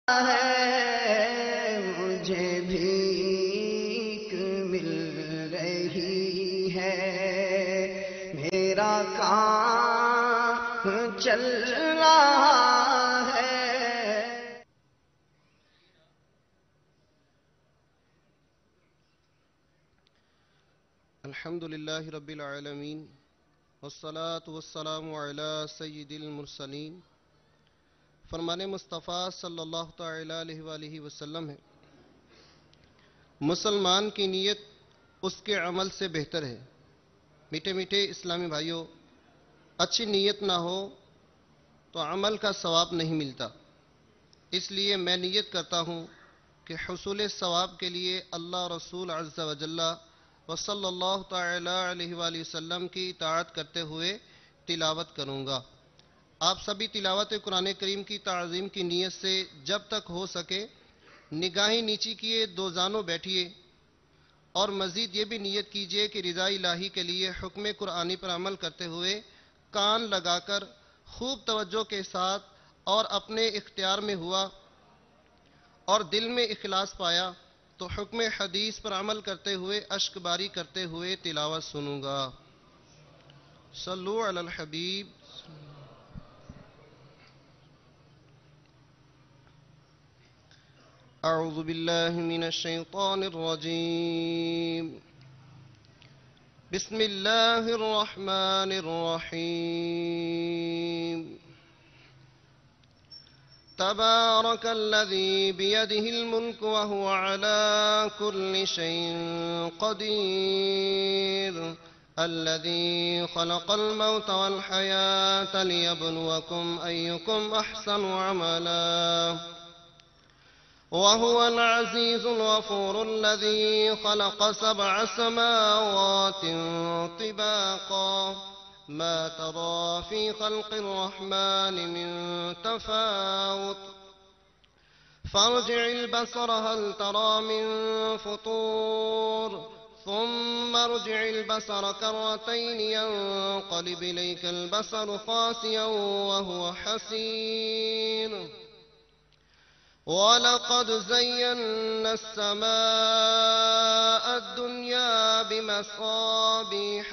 ہے مجھے بھیک مل رہی ہے، میرا کام چل رہا ہے۔ الحمد للہ رب العالمین والصلاة والسلام علی سید المرسلین۔ فرمان مصطفیٰ صلی اللہ تعالی علیہ وآلہ وسلم ہے، مسلمان کی نیت اس کے عمل سے بہتر ہے۔ میٹھے میٹھے اسلامی بھائیوں، اچھی نیت نہ ہو تو عمل کا ثواب نہیں ملتا۔ اس لیے میں نیت کرتا ہوں کہ حصول ثواب کے لیے اللہ رسول عز و جل و صلی اللہ تعالی علیہ وآلہ وسلم کی اطاعت کرتے ہوئے تلاوت کروں گا۔ آپ سبھی تلاوت قرآن کریم کی تعظیم کی نیت سے جب تک ہو سکے نگاہیں نیچی کیے دو زانوں بیٹھیے، اور مزید یہ بھی نیت کیجئے کہ رضا الہی کے لیے حکم قرآنی پر عمل کرتے ہوئے کان لگا کر خوب توجہ کے ساتھ اور اپنے اختیار میں ہوا اور دل میں اخلاص پایا تو حکم حدیث پر عمل کرتے ہوئے اشک باری کرتے ہوئے تلاوت سنوں گا۔ صلو علی الحبیب۔ اعوذ باللہ من الشیطان الرجیم، بسم اللہ الرحمن الرحیم۔ تبارک الذی بیدہ الملک وہو علی کل شیء قدیر، الذی خلق الموت والحیاة لیبلوکم ایکم احسن عملا، وهو العزيز الغفور الذي خلق 7 سماوات طباقا، ما ترى في خلق الرحمن من تفاوت، فارجع البصر هل ترى من فطور، ثم ارجع البصر كرتين ينقلب إليك البصر خاسئا وهو حسير، وَلَقَدْ زَيَّنَّا السَّمَاءَ الدُّنْيَا بِمَصَابِيحَ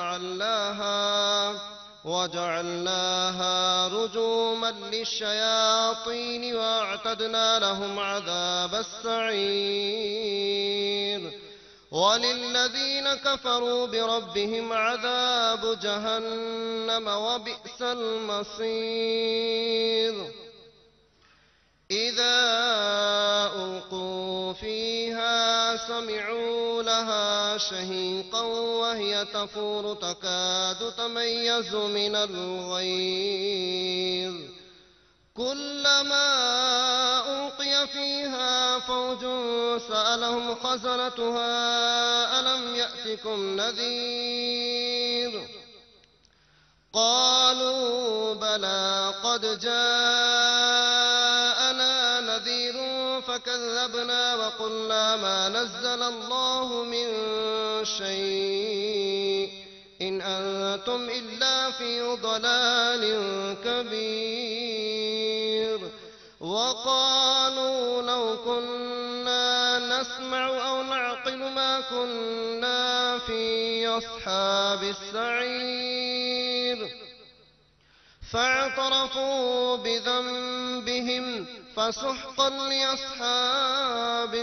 وَجَعَلْنَاهَا رُجُومًا لِلشَّيَاطِينِ وَأَعْتَدْنَا لَهُمْ عَذَابَ السَّعِيرِ، وَلِلَّذِينَ كَفَرُوا بِرَبِّهِمْ عَذَابُ جَهَنَّمَ وَبِئْسَ الْمَصِيرُ۔ إِذَا أُلْقُوا فِيهَا سَمِعُوا لَهَا شَهِيقًا وَهِيَ تَفُورُ تَكَادُ تَمَيَّزُ مِنَ الْغَيْظِ، كُلَّمَا أُلْقِيَ فِيهَا فَوْجٌ سَأَلَهُمْ خَزَنَتُهَا أَلَمْ يَأْتِكُمْ نَذِيرٌ، قَالُوا بَلَىٰ قَدْ جَاءَنَا نَذِيرٌ فَكَذَّبْنَا وَقُلْنَا مَا نَزَّلَ اللَّهُ مِن شَيْءٍ إِنْ أَنتُمْ إِلَّا فِي ضَلَالٍ كَبِيرٍ، وَقَالُوا لَوْ كُنَّا نَسْمَعُ أَوْ نَعْقِلُ مَا كُنَّا فِي أَصْحَابِ السَّعِيرِ، فاعترفوا بذنبهم فسحقا لأصحاب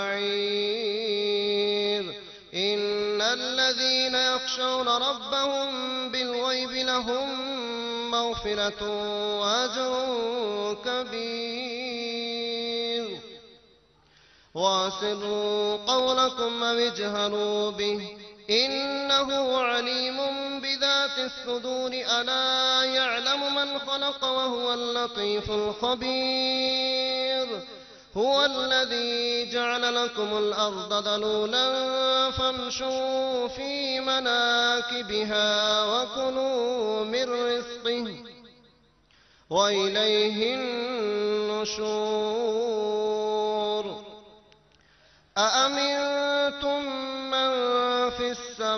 السعير، إن الذين يخشون ربهم بالغيب لهم مغفرة وأجر كبير، وأسروا قولكم أو اجهروا به إنه عليم بذات الصدور، ألا يعلم من خلق وهو اللطيف الخبير، هو الذي جعل لكم الأرض ذلولا فامشوا في مناكبها وكلوا من رزقه وإليه النشور، أأمنتم من في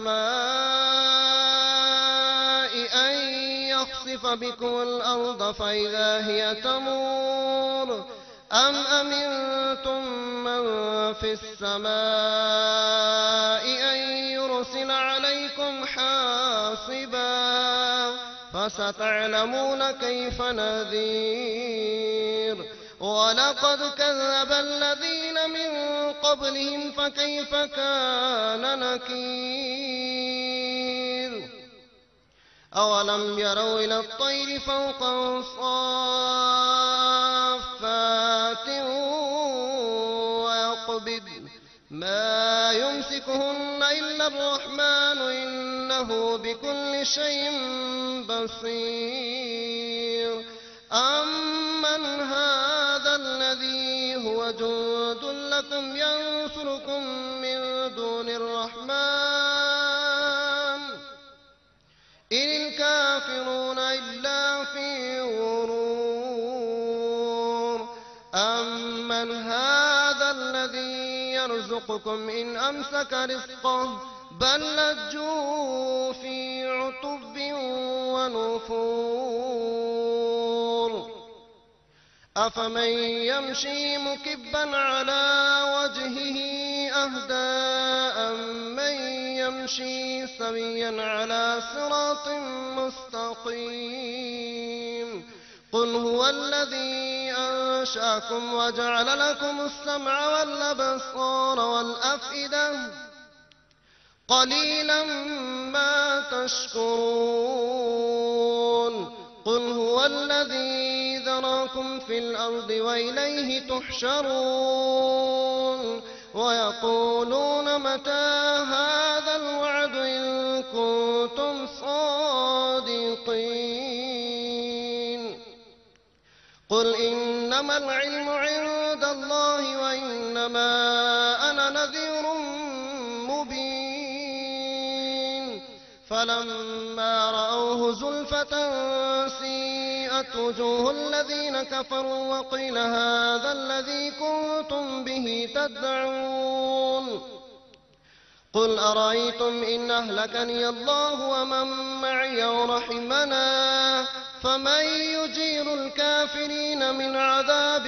السماء أن يخسف بكم الأرض فإذا هي تمور، أم أمنتم من في السماء أن يرسل عليكم حاصبا فستعلمون كيف نذير ولقد كذب الذين من قبلهم فكيف كان نكير أولم يروا إلى الطير فوقهم صافات ويقبضن ما يمسكهن إلا الرحمن إنه بكل شيء بصير أمن هذا الذي هو جند لكم ينصركم من دون الرحمن إن الكافرون إلا في غرور أمن هذا الذي يرزقكم إن أمسك رزقه بل لجوا في عتب ونفور أفمن يمشي مكبا على وجهه أهدى أمن يمشي سويا على صراط مستقيم قل هو الذي أنشأكم وجعل لكم السمع والأبصار والأفئدة قليلا ما تشكرون قل هو الذي ذراكم في الأرض وإليه تحشرون ويقولون متى هذا الوعد إن كنتم صادقين قل إنما العلم عند الله وإنما أنا نذير مبين فلما رأوه زلفة سيئت وجوه الذين كفروا وقيل هذا الذي كنتم به تدعون قل أرأيتم إن أهلكني الله ومن معي ورحمنا فمن يجير الكافرين من عذاب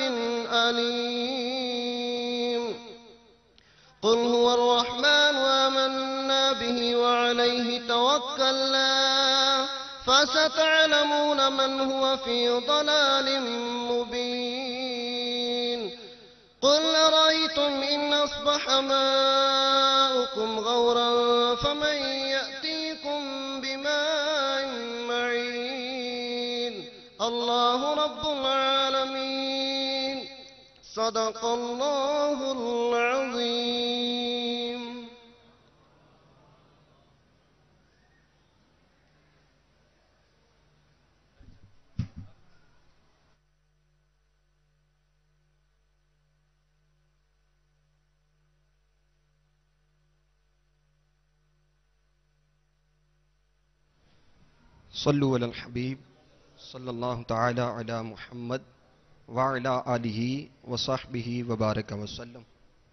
أليم قل هو الرحمن وآمنا به وعليه توكلنا فستعلمون من هو في ضلال مبين قل أرأيتم إن أصبح ماؤكم غورا فمن يأتيكم بماء معين الله رب العالمين صدق الله العظيم. صلوا علی الحبیب صلی اللہ تعالی علی محمد وعلی آلہ وصحبہ وبارک وسلم.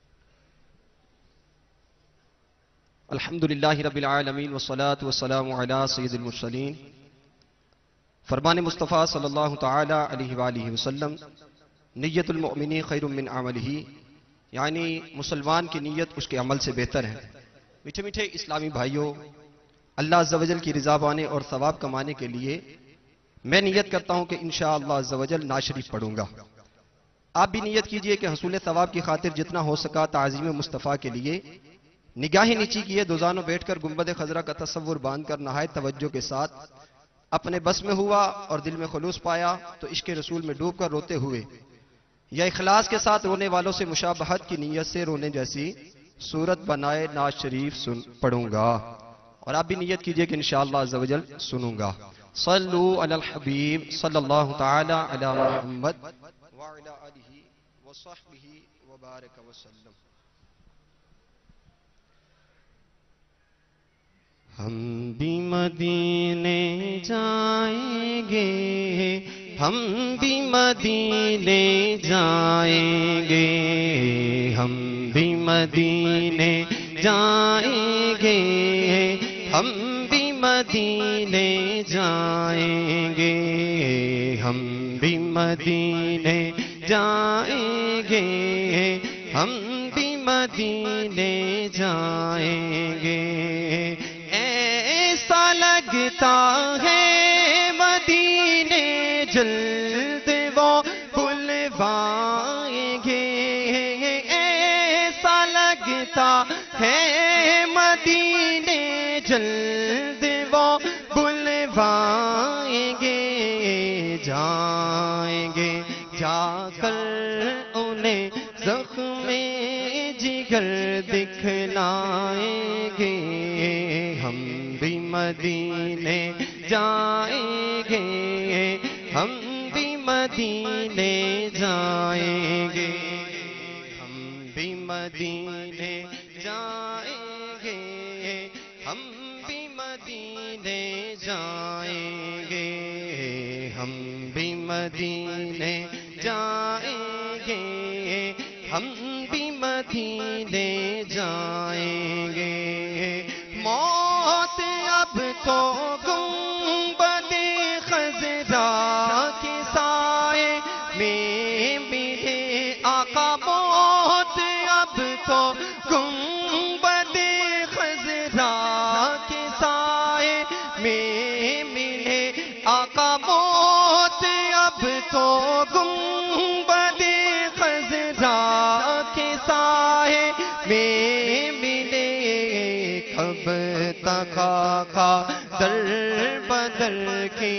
الحمدللہ رب العالمین والصلاة والسلام علی سید المرسلین. فرمان مصطفیٰ صلی اللہ تعالی علیہ وآلہ وسلم نیت المؤمن خیر من عملہ، یعنی مسلمان کی نیت اس کے عمل سے بہتر ہے. میٹھے میٹھے اسلامی بھائیوں، اللہ عز و جل کی رضا پانے اور ثواب کمانے کے لیے میں نیت کرتا ہوں کہ انشاءاللہ عز و جل نعت شریف پڑھوں گا. آپ بھی نیت کیجئے کہ حصول ثواب کی خاطر جتنا ہو سکا تعظیم مصطفیٰ کے لیے نگاہیں نیچی کیے دوزانوں بیٹھ کر گنبد خضرا کا تصور باندھ کر نہایت توجہ کے ساتھ اپنے بس میں ہوا اور دل میں خلوص پایا تو عشق رسول میں ڈوب کر روتے ہوئے یا اخلاص کے ساتھ رونے والوں سے مشابہت کی نیت سے رونے جیسی صورت بنائے نعت شریف پڑھوں گا. اور آپ بھی نیت کیجئے کہ انشاءاللہ عز و جل سنوں گا. صلو علی الحبیب صلی اللہ تعالی علی محمد وعلی آلہ وصحبہ وبارک وسلم. ہم بھی مدینے جائیں گے، ہم بھی مدینے جائیں گے، ہم بھی مدینے جائیں گے، ہم بھی مدینے جائیں گے، ہم بھی مدینے جائیں گے، ہم بھی مدینے جائیں گے۔ ایسا لگتا ہے مدینے جلد وہ بلوائیں گے، ایسا لگتا ہے مدینے جلد وہ بلوائیں گے۔ جائیں گے جا کر انہیں زخم جگر دکھلائیں گے، ہم بھی مدینے جائیں گے، ہم بھی مدینے جائیں گے، ہم بھی مدینے جائیں گے، ہم بھی مدینے جائیں گے، ہم بھی مدینے جائیں گے، ہم بھی مدینے جائیں گے۔ موت اب تو گنبد خضرا کے سائے میں ملے آقا، موت اب تو گنبد خضرا کے سائے میں ملے آقا، موت اب تو گنبد خضرا کے سائے میں ملے۔ کب تک آقا در بدر کی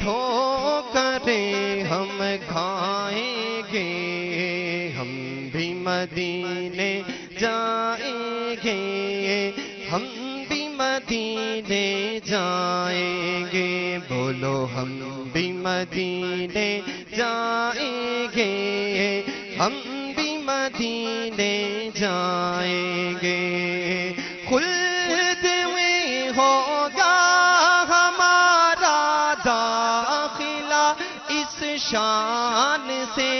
ٹھوکریں ہم کھائیں گے، ہم بھی مدینے جائیں گے، ہم بھی مدینے جائیں گے، بولو ہم بھی مدینے جائیں گے، ہم بھی مدینے جائیں گے۔ خلد میں ہوگا ہمارا داخلہ اس شان سے،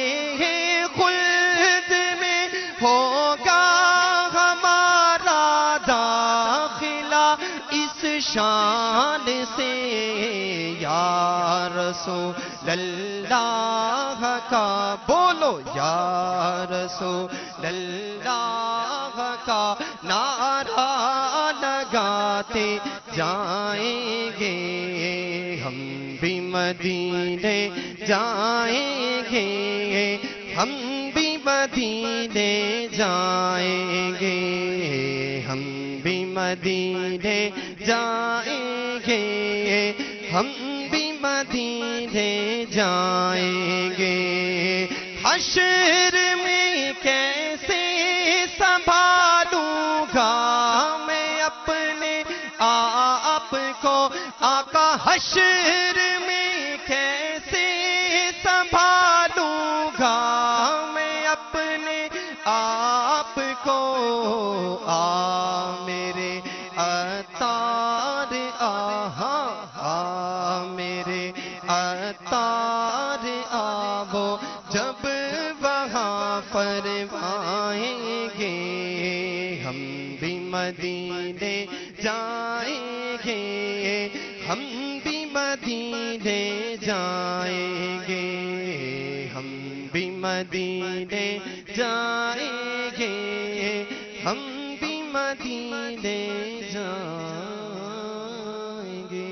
خلد میں ہوگا ہمارا داخلہ اس شان سے، یا رسول اللہ کا بولو، یا رسول اللہ کا نعرہ لگاتے جائیں گے، ہم بھی مدینے جائیں گے، ہم بھی مدینے جائیں گے، ہم بھی مدینے جائیں گے، ہم بھی مدینے جائیں گے۔ حشر میں کیسے سنبھالوں گا میں اپنے آپ کو آقا، حشر میں کیسے سنبھالوں گا میں اپنے آپ کو، آ میرے عطار آ میرے عطار آو جب وہاں فرمائیں گے، ہم بھی مدینے جائیں گے، ہم بھی مدینے جائیں گے، ہم بھی مدینے جائیں گے، ہم بھی مدینے جائیں گے۔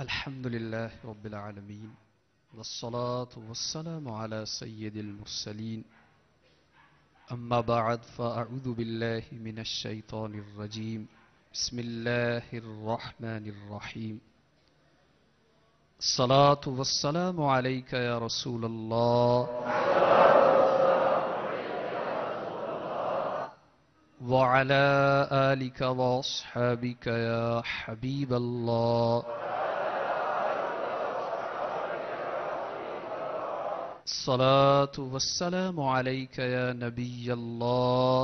الحمد لله رب العالمين والصلاة والسلام على سيد المرسلين أما بعد فأعوذ بالله من الشيطان الرجيم بسم الله الرحمن الرحيم الصلاة والسلام عليك يا رسول الله وعلى آلك وأصحابك يا حبيب الله الصلاة والسلام عليك يا نبي الله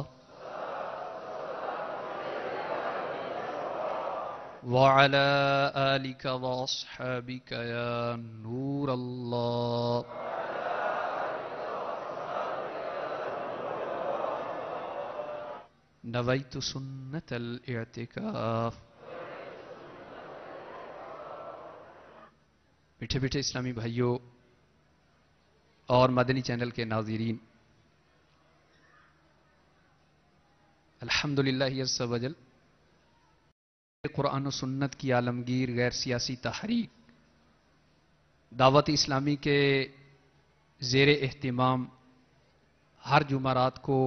وعلى آلك وأصحابك يا نور الله نويت سنة الاعتكاف. میٹھے میٹھے اسلامی بھائیوں اور مدنی چینل کے ناظرین، الحمدللہ عز و جل قرآن و سنت کی عالمگیر غیر سیاسی تحریک دعوت اسلامی کے زیر اہتمام ہر جمعرات کو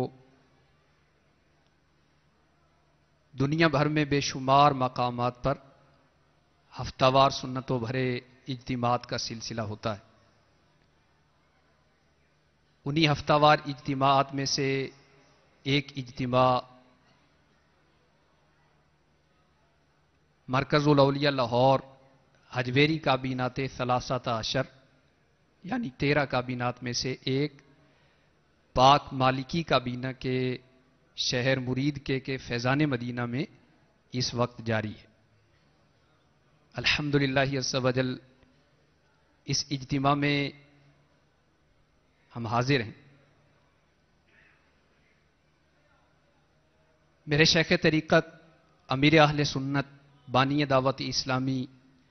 دنیا بھر میں بے شمار مقامات پر ہفتہ وار سنتوں بھرے اجتماعات کا سلسلہ ہوتا ہے. انہی ہفتہ وار اجتماعات میں سے ایک اجتماع مرکز الاولیاء لاہور حجویری کابینات ثلاثۃ عشر یعنی 13 کابینات میں سے ایک پاک مالکی کابینہ کے شہر مرید کے فیضان مدینہ میں اس وقت جاری ہے. الحمدللہ عز و جل اس اجتماع میں ہم حاضر ہیں. میرے شیخ طریقت امیر اہل سنت بانی دعوت اسلامی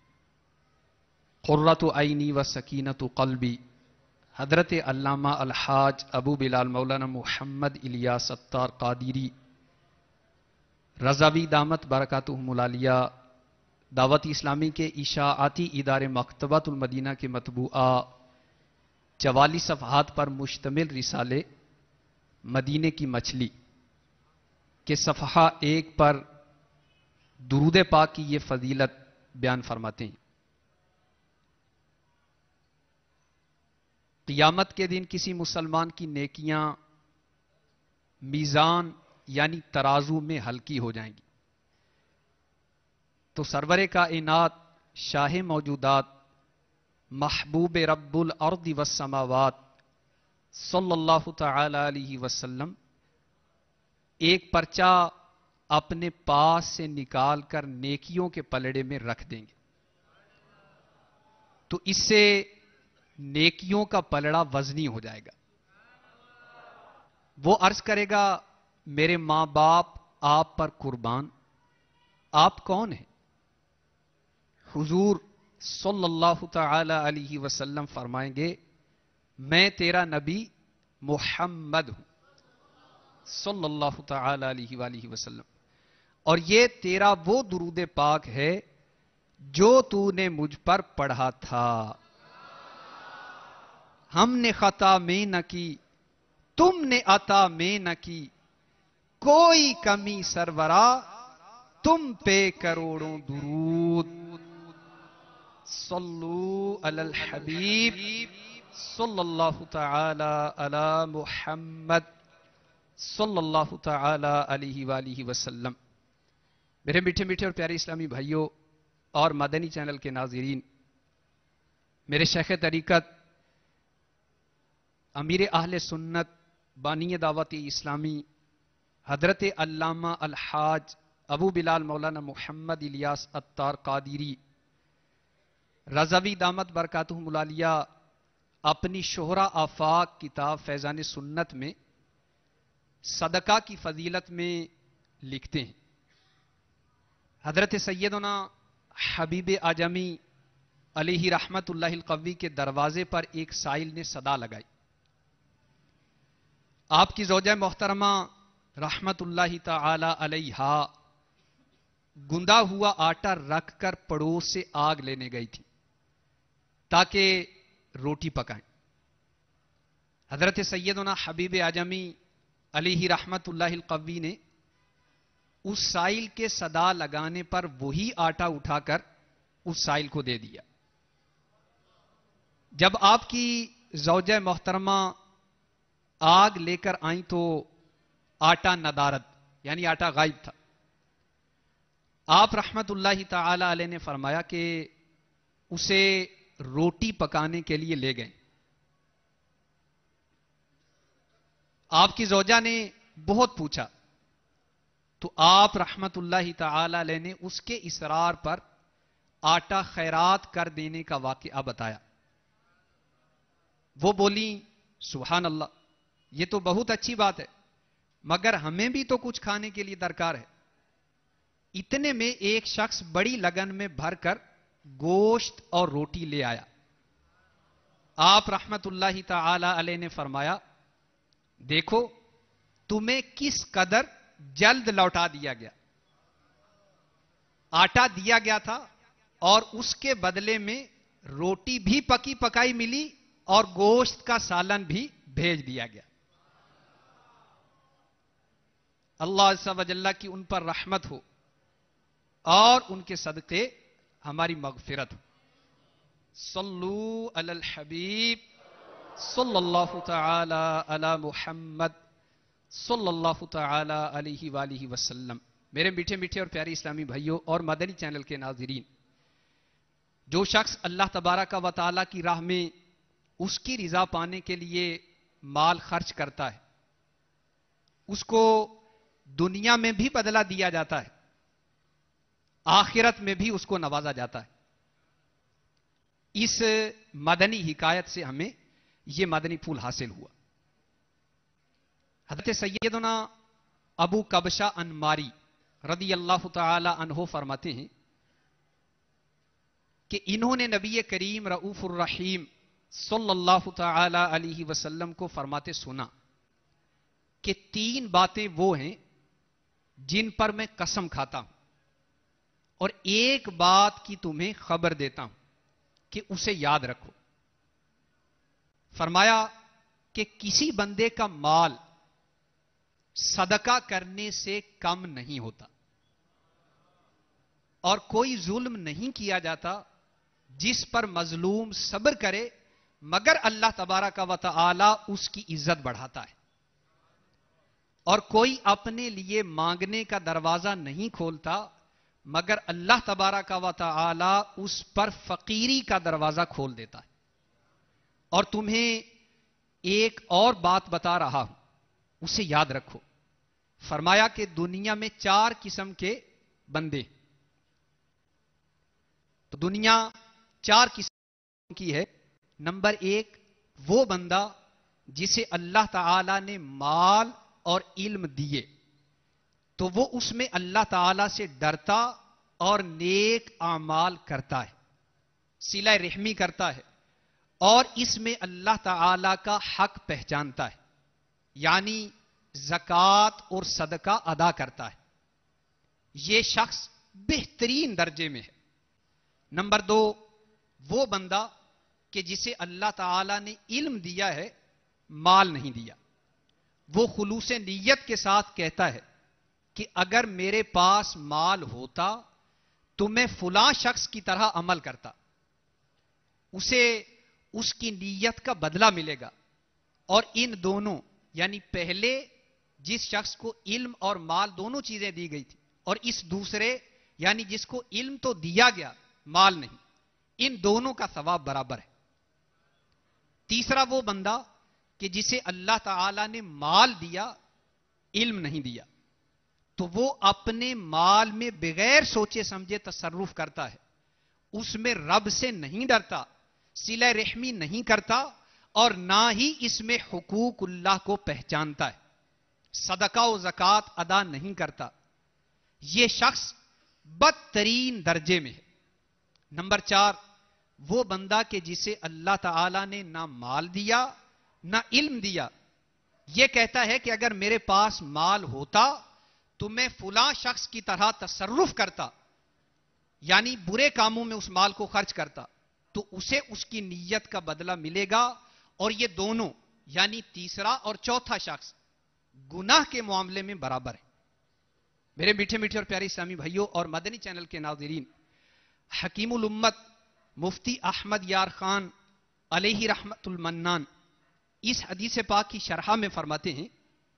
قرۃ عینی و سکینۃ قلبی حضرت علامہ الحاج ابو بلال مولانا محمد الیاس اتار قادری رضوی دامت برکاتہم العالیہ دعوت اسلامی کے اشاعتی ادارے مکتبۃ المدینہ کے مطبوعہ 44 صفحات پر مشتمل رسالے مدینے کی مچھلی کے صفحہ 1 پر درود پاک کی یہ فضیلت بیان فرماتے ہیں. قیامت کے دن کسی مسلمان کی نیکیاں میزان یعنی ترازو میں ہلکی ہو جائیں گی تو سرور کائنات شاہ موجودات محبوب رب الارض والسماوات صلی اللہ تعالی علیہ وسلم ایک پرچہ اپنے پاس سے نکال کر نیکیوں کے پلڑے میں رکھ دیں گے تو اس سے نیکیوں کا پلڑا وزنی ہو جائے گا. وہ عرض کرے گا میرے ماں باپ آپ پر قربان، آپ کون ہیں؟ حضور صلی اللہ تعالی علیہ وسلم فرمائیں گے میں تیرا نبی محمد ہوں صلی اللہ تعالی علیہ وآلہ وسلم، اور یہ تیرا وہ درود پاک ہے جو تو نے مجھ پر پڑھا تھا. ہم نے خطا میں نہ کی تم نے عطا میں نہ کی کوئی کمی سرورا تم پہ کروڑوں درود. صلو علی الحبیب صلی اللہ تعالی علی محمد صلی اللہ تعالی علیہ وآلہ وسلم. میرے میٹھے میٹھے اور پیارے اسلامی بھائیوں اور مدنی چینل کے ناظرین، میرے شیخ طریقت امیر اہل سنت بانی دعوت اسلامی حضرت علامہ الحاج ابو بلال مولانا محمد الیاس اتار قادری رضوی دامت برکاتہم العالیہ اپنی شہرہ آفاق کتاب فیضان سنت میں صدقہ کی فضیلت میں لکھتے ہیں. حضرت سیدنا حبیب اعجمی علیہ رحمت اللہ القوی کے دروازے پر ایک سائل نے صدا لگائی. آپ کی زوجہ محترمہ رحمت اللہ تعالی علیہا گندا ہوا آٹا رکھ کر پڑوس سے آگ لینے گئی تھی تاکہ روٹی پکائیں. حضرت سیدنا حبیب اعظمی علیہ رحمت اللہ القوی نے اس سائل کے صدا لگانے پر وہی آٹا اٹھا کر اس سائل کو دے دیا. جب آپ کی زوجہ محترمہ آگ لے کر آئیں تو آٹا ندارت یعنی آٹا غائب تھا. آپ رحمت اللہ تعالی علیہ نے فرمایا کہ اسے روٹی پکانے کے لیے لے گئے. آپ کی زوجہ نے بہت پوچھا تو آپ رحمت اللہ تعالی علیہ نے اس کے اصرار پر آٹا خیرات کر دینے کا واقعہ بتایا. وہ بولی سبحان اللہ، یہ تو بہت اچھی بات ہے، مگر ہمیں بھی تو کچھ کھانے کے لیے درکار ہے. اتنے میں ایک شخص بڑی لگن میں بھر کر گوشت اور روٹی لے آیا. آپ رحمت اللہ تعالی علیہ نے فرمایا دیکھو تمہیں کس قدر جلد لوٹا دیا گیا. آٹا دیا گیا تھا اور اس کے بدلے میں روٹی بھی پکی پکائی ملی اور گوشت کا سالن بھی بھیج دیا گیا. اللہ عز و جل کی ان پر رحمت ہو اور ان کے صدقے ہماری مغفرت ہو. صلو علی الحبیب صلی اللہ تعالی علی محمد صلی اللہ تعالی علیہ وآلہ وسلم. میرے میٹھے میٹھے اور پیارے اسلامی بھائیوں اور مدنی چینل کے ناظرین، جو شخص اللہ تبارک و تعالی کی راہ میں اس کی رضا پانے کے لیے مال خرچ کرتا ہے، اس کو دنیا میں بھی بدلہ دیا جاتا ہے، آخرت میں بھی اس کو نوازا جاتا ہے. اس مدنی حکایت سے ہمیں یہ مدنی پھول حاصل ہوا. حضرت سیدنا ابو قبشہ انماری رضی اللہ تعالی عنہ فرماتے ہیں کہ انہوں نے نبی کریم رؤوف الرحیم صلی اللہ تعالی علیہ وسلم کو فرماتے سنا کہ 3 باتیں وہ ہیں جن پر میں قسم کھاتا ہوں اور ایک بات کی تمہیں خبر دیتا ہوں کہ اسے یاد رکھو. فرمایا کہ کسی بندے کا مال صدقہ کرنے سے کم نہیں ہوتا اور کوئی ظلم نہیں کیا جاتا جس پر مظلوم صبر کرے مگر اللہ تبارک و تعالی اس کی عزت بڑھاتا ہے. اور کوئی اپنے لیے مانگنے کا دروازہ نہیں کھولتا مگر اللہ تبارک و تعالی اس پر فقیری کا دروازہ کھول دیتا ہے. اور تمہیں ایک اور بات بتا رہا ہوں، اسے یاد رکھو. فرمایا کہ دنیا میں 4 قسم کے بندے، تو دنیا 4 قسم کی ہے. نمبر 1 وہ بندہ جسے اللہ تعالی نے مال اور علم دیے تو وہ اس میں اللہ تعالی سے ڈرتا اور نیک اعمال کرتا ہے، صلہ رحمی کرتا ہے اور اس میں اللہ تعالی کا حق پہچانتا ہے، یعنی زکوٰۃ اور صدقہ ادا کرتا ہے. یہ شخص بہترین درجے میں ہے. نمبر 2 وہ بندہ کہ جسے اللہ تعالی نے علم دیا ہے، مال نہیں دیا. وہ خلوص نیت کے ساتھ کہتا ہے کہ اگر میرے پاس مال ہوتا تو میں فلاں شخص کی طرح عمل کرتا. اسے اس کی نیت کا بدلہ ملے گا. اور ان دونوں یعنی پہلے جس شخص کو علم اور مال دونوں چیزیں دی گئی تھی اور اس دوسرے یعنی جس کو علم تو دیا گیا مال نہیں، ان دونوں کا ثواب برابر ہے. تیسرا وہ بندہ کہ جسے اللہ تعالی نے مال دیا علم نہیں دیا تو وہ اپنے مال میں بغیر سوچے سمجھے تصرف کرتا ہے، اس میں رب سے نہیں ڈرتا، صلہ رحمی نہیں کرتا اور نہ ہی اس میں حقوق اللہ کو پہچانتا ہے، صدقہ و زکوٰۃ ادا نہیں کرتا. یہ شخص بدترین درجے میں ہے. نمبر 4 وہ بندہ کہ جسے اللہ تعالی نے نہ مال دیا نہ علم دیا، یہ کہتا ہے کہ اگر میرے پاس مال ہوتا تو میں فلاں شخص کی طرح تصرف کرتا، یعنی برے کاموں میں اس مال کو خرچ کرتا، تو اسے اس کی نیت کا بدلہ ملے گا، اور یہ دونوں یعنی تیسرا اور چوتھا شخص گناہ کے معاملے میں برابر ہے۔ میرے میٹھے میٹھے اور پیارے اسلامی بھائیوں اور مدنی چینل کے ناظرین، حکیم الامت مفتی احمد یار خان علیہ رحمت المنان اس حدیث پاک کی شرح میں فرماتے ہیں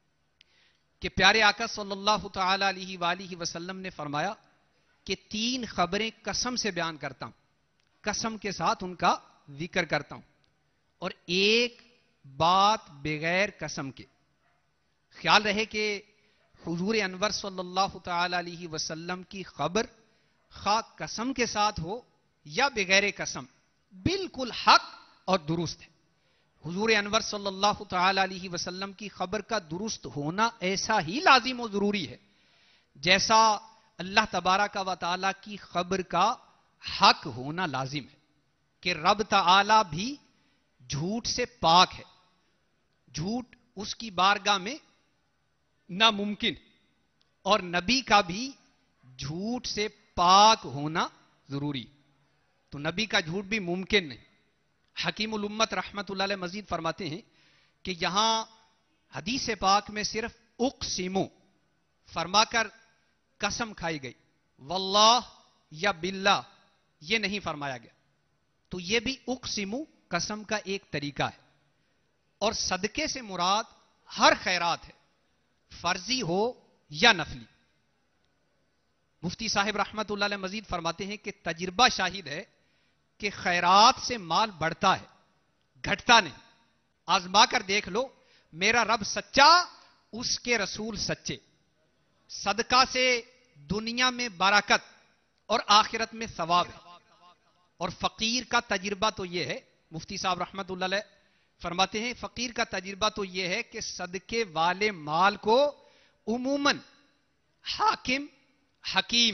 کہ پیارے آقا صلی اللہ تعالی علیہ وآلہ وسلم نے فرمایا کہ 3 خبریں قسم سے بیان کرتا ہوں، قسم کے ساتھ ان کا ذکر کرتا ہوں، اور ایک بات بغیر قسم کے۔ خیال رہے کہ حضور انور صلی اللہ تعالی علیہ وسلم کی خبر خواہ قسم کے ساتھ ہو یا بغیر قسم بالکل حق اور درست ہے۔ حضور انور صلی اللہ تعالی علیہ وسلم کی خبر کا درست ہونا ایسا ہی لازم و ضروری ہے جیسا اللہ تبارک و تعالی کی خبر کا حق ہونا لازم ہے، کہ رب تعالی بھی جھوٹ سے پاک ہے، جھوٹ اس کی بارگاہ میں ناممکن، اور نبی کا بھی جھوٹ سے پاک ہونا ضروری، تو نبی کا جھوٹ بھی ممکن نہیں۔ حکیم الامت رحمت اللہ علیہ مزید فرماتے ہیں کہ یہاں حدیث پاک میں صرف اقسمو فرما کر قسم کھائی گئی، واللہ یا باللہ یہ نہیں فرمایا گیا، تو یہ بھی اقسمو قسم کا ایک طریقہ ہے۔ اور صدقے سے مراد ہر خیرات ہے، فرضی ہو یا نفلی۔ مفتی صاحب رحمت اللہ علیہ مزید فرماتے ہیں کہ تجربہ شاہد ہے کہ خیرات سے مال بڑھتا ہے، گھٹتا نہیں۔ آزما کر دیکھ لو، میرا رب سچا، اس کے رسول سچے۔ صدقہ سے دنیا میں برکت اور آخرت میں ثواب ہے۔ اور فقیر کا تجربہ تو یہ ہے، مفتی صاحب رحمت اللہ علیہ فرماتے ہیں فقیر کا تجربہ تو یہ ہے کہ صدقے والے مال کو عموماً حاکم، حکیم،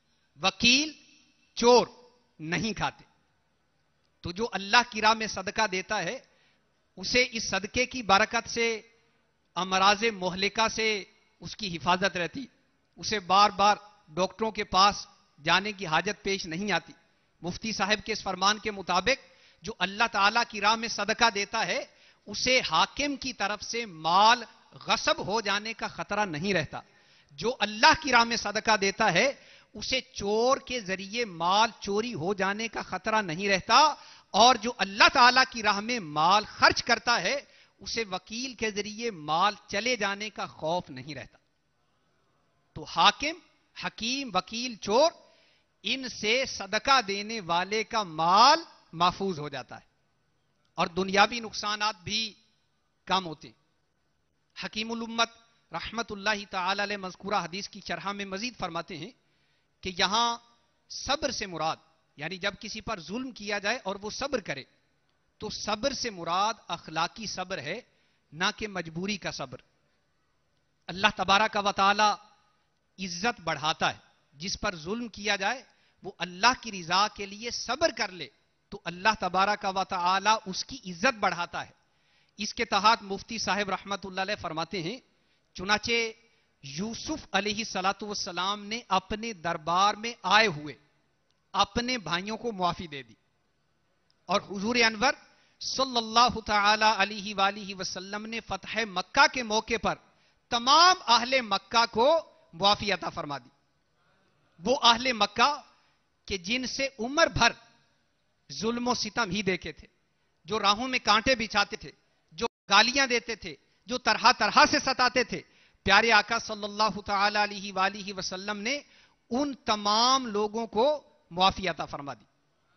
وکیل، چور نہیں کھاتے۔ تو جو اللہ کی راہ میں صدقہ دیتا ہے اسے اس صدقے کی برکت سے، امراض مہلکہ سے اس کی حفاظت رہتی، اسے بار بار ڈاکٹروں کے پاس جانے کی حاجت پیش نہیں آتی۔ مفتی صاحب کے اس فرمان کے مطابق جو اللہ تعالیٰ کی راہ میں صدقہ دیتا ہے اسے حاکم کی طرف سے مال غصب ہو جانے کا خطرہ نہیں رہتا، جو اللہ کی راہ میں صدقہ دیتا ہے اسے چور کے ذریعے مال چوری ہو جانے کا خطرہ نہیں رہتا، اور جو اللہ تعالیٰ کی راہ میں مال خرچ کرتا ہے اسے وکیل کے ذریعے مال چلے جانے کا خوف نہیں رہتا۔ تو حاکم، حکیم، وکیل، چور، ان سے صدقہ دینے والے کا مال محفوظ ہو جاتا ہے اور دنیاوی نقصانات بھی کم ہوتے ہیں۔ حکیم الامت رحمت اللہ تعالی علیہ مذکورہ حدیث کی شرح میں مزید فرماتے ہیں کہ یہاں صبر سے مراد، یعنی جب کسی پر ظلم کیا جائے اور وہ صبر کرے، تو صبر سے مراد اخلاقی صبر ہے، نہ کہ مجبوری کا صبر۔ اللہ تبارک و تعالی عزت بڑھاتا ہے، جس پر ظلم کیا جائے وہ اللہ کی رضا کے لیے صبر کر لے تو اللہ تبارک و تعالی اس کی عزت بڑھاتا ہے۔ اس کے تحت مفتی صاحب رحمت اللہ علیہ فرماتے ہیں چنانچہ یوسف علیہ السلام نے اپنے دربار میں آئے ہوئے اپنے بھائیوں کو معافی دے دی، اور حضور انور صلی اللہ تعالی علیہ وآلہ وسلم نے فتح مکہ کے موقع پر تمام اہل مکہ کو معافی عطا فرما دی۔ وہ اہل مکہ کہ جن سے عمر بھر ظلم و ستم ہی دیکھے تھے، جو راہوں میں کانٹے بچھاتے تھے، جو گالیاں دیتے تھے، جو طرح طرح سے ستاتے تھے، پیارے آقا صلی اللہ تعالی علیہ وآلہ وسلم نے ان تمام لوگوں کو معافی عطا فرما دی۔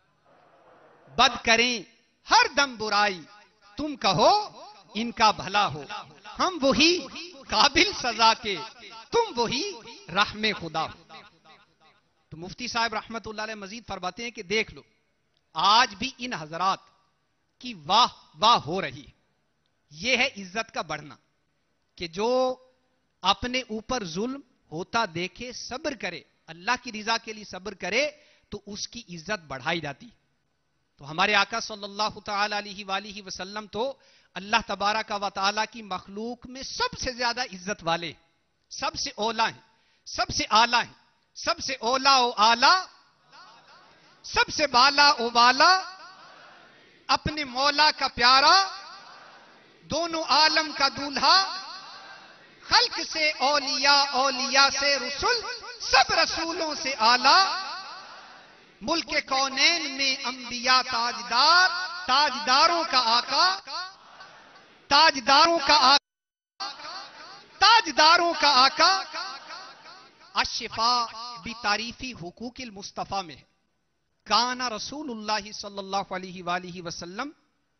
بد کریں ہر دم برائی، تم کہو ان کا بھلا ہو، ہم وہی قابل سزا کے، تم وہی رحم خدا ہو۔ تو مفتی صاحب رحمت اللہ علیہ مزید فرماتے ہیں کہ دیکھ لو، آج بھی ان حضرات کی واہ واہ ہو رہی ہے۔ یہ ہے عزت کا بڑھنا، کہ جو اپنے اوپر ظلم ہوتا دیکھے صبر کرے، اللہ کی رضا کے لیے صبر کرے تو اس کی عزت بڑھائی جاتی۔ تو ہمارے آقا صلی اللہ تعالی علیہ وآلہ وسلم تو اللہ تبارک و تعالی کی مخلوق میں سب سے زیادہ عزت والے، سب سے اولا ہیں، سب سے آلہ ہیں، سب سے اولا و آلہ، سب سے بالا و بالا، اپنے مولا کا پیارا، دونوں عالم کا دولہا، خلق سے اولیاء، اولیاء سے رسول، سب رسولوں سے آلہ، ملک کونین میں انبیاء تاجدار، تاجداروں کا آقا، تاجداروں کا آقا، تاجداروں کا آقا۔ الشفاء بتعریفی حقوق المصطفیٰ میں ہے، کانا رسول اللہ صلی اللہ علیہ وآلہ وسلم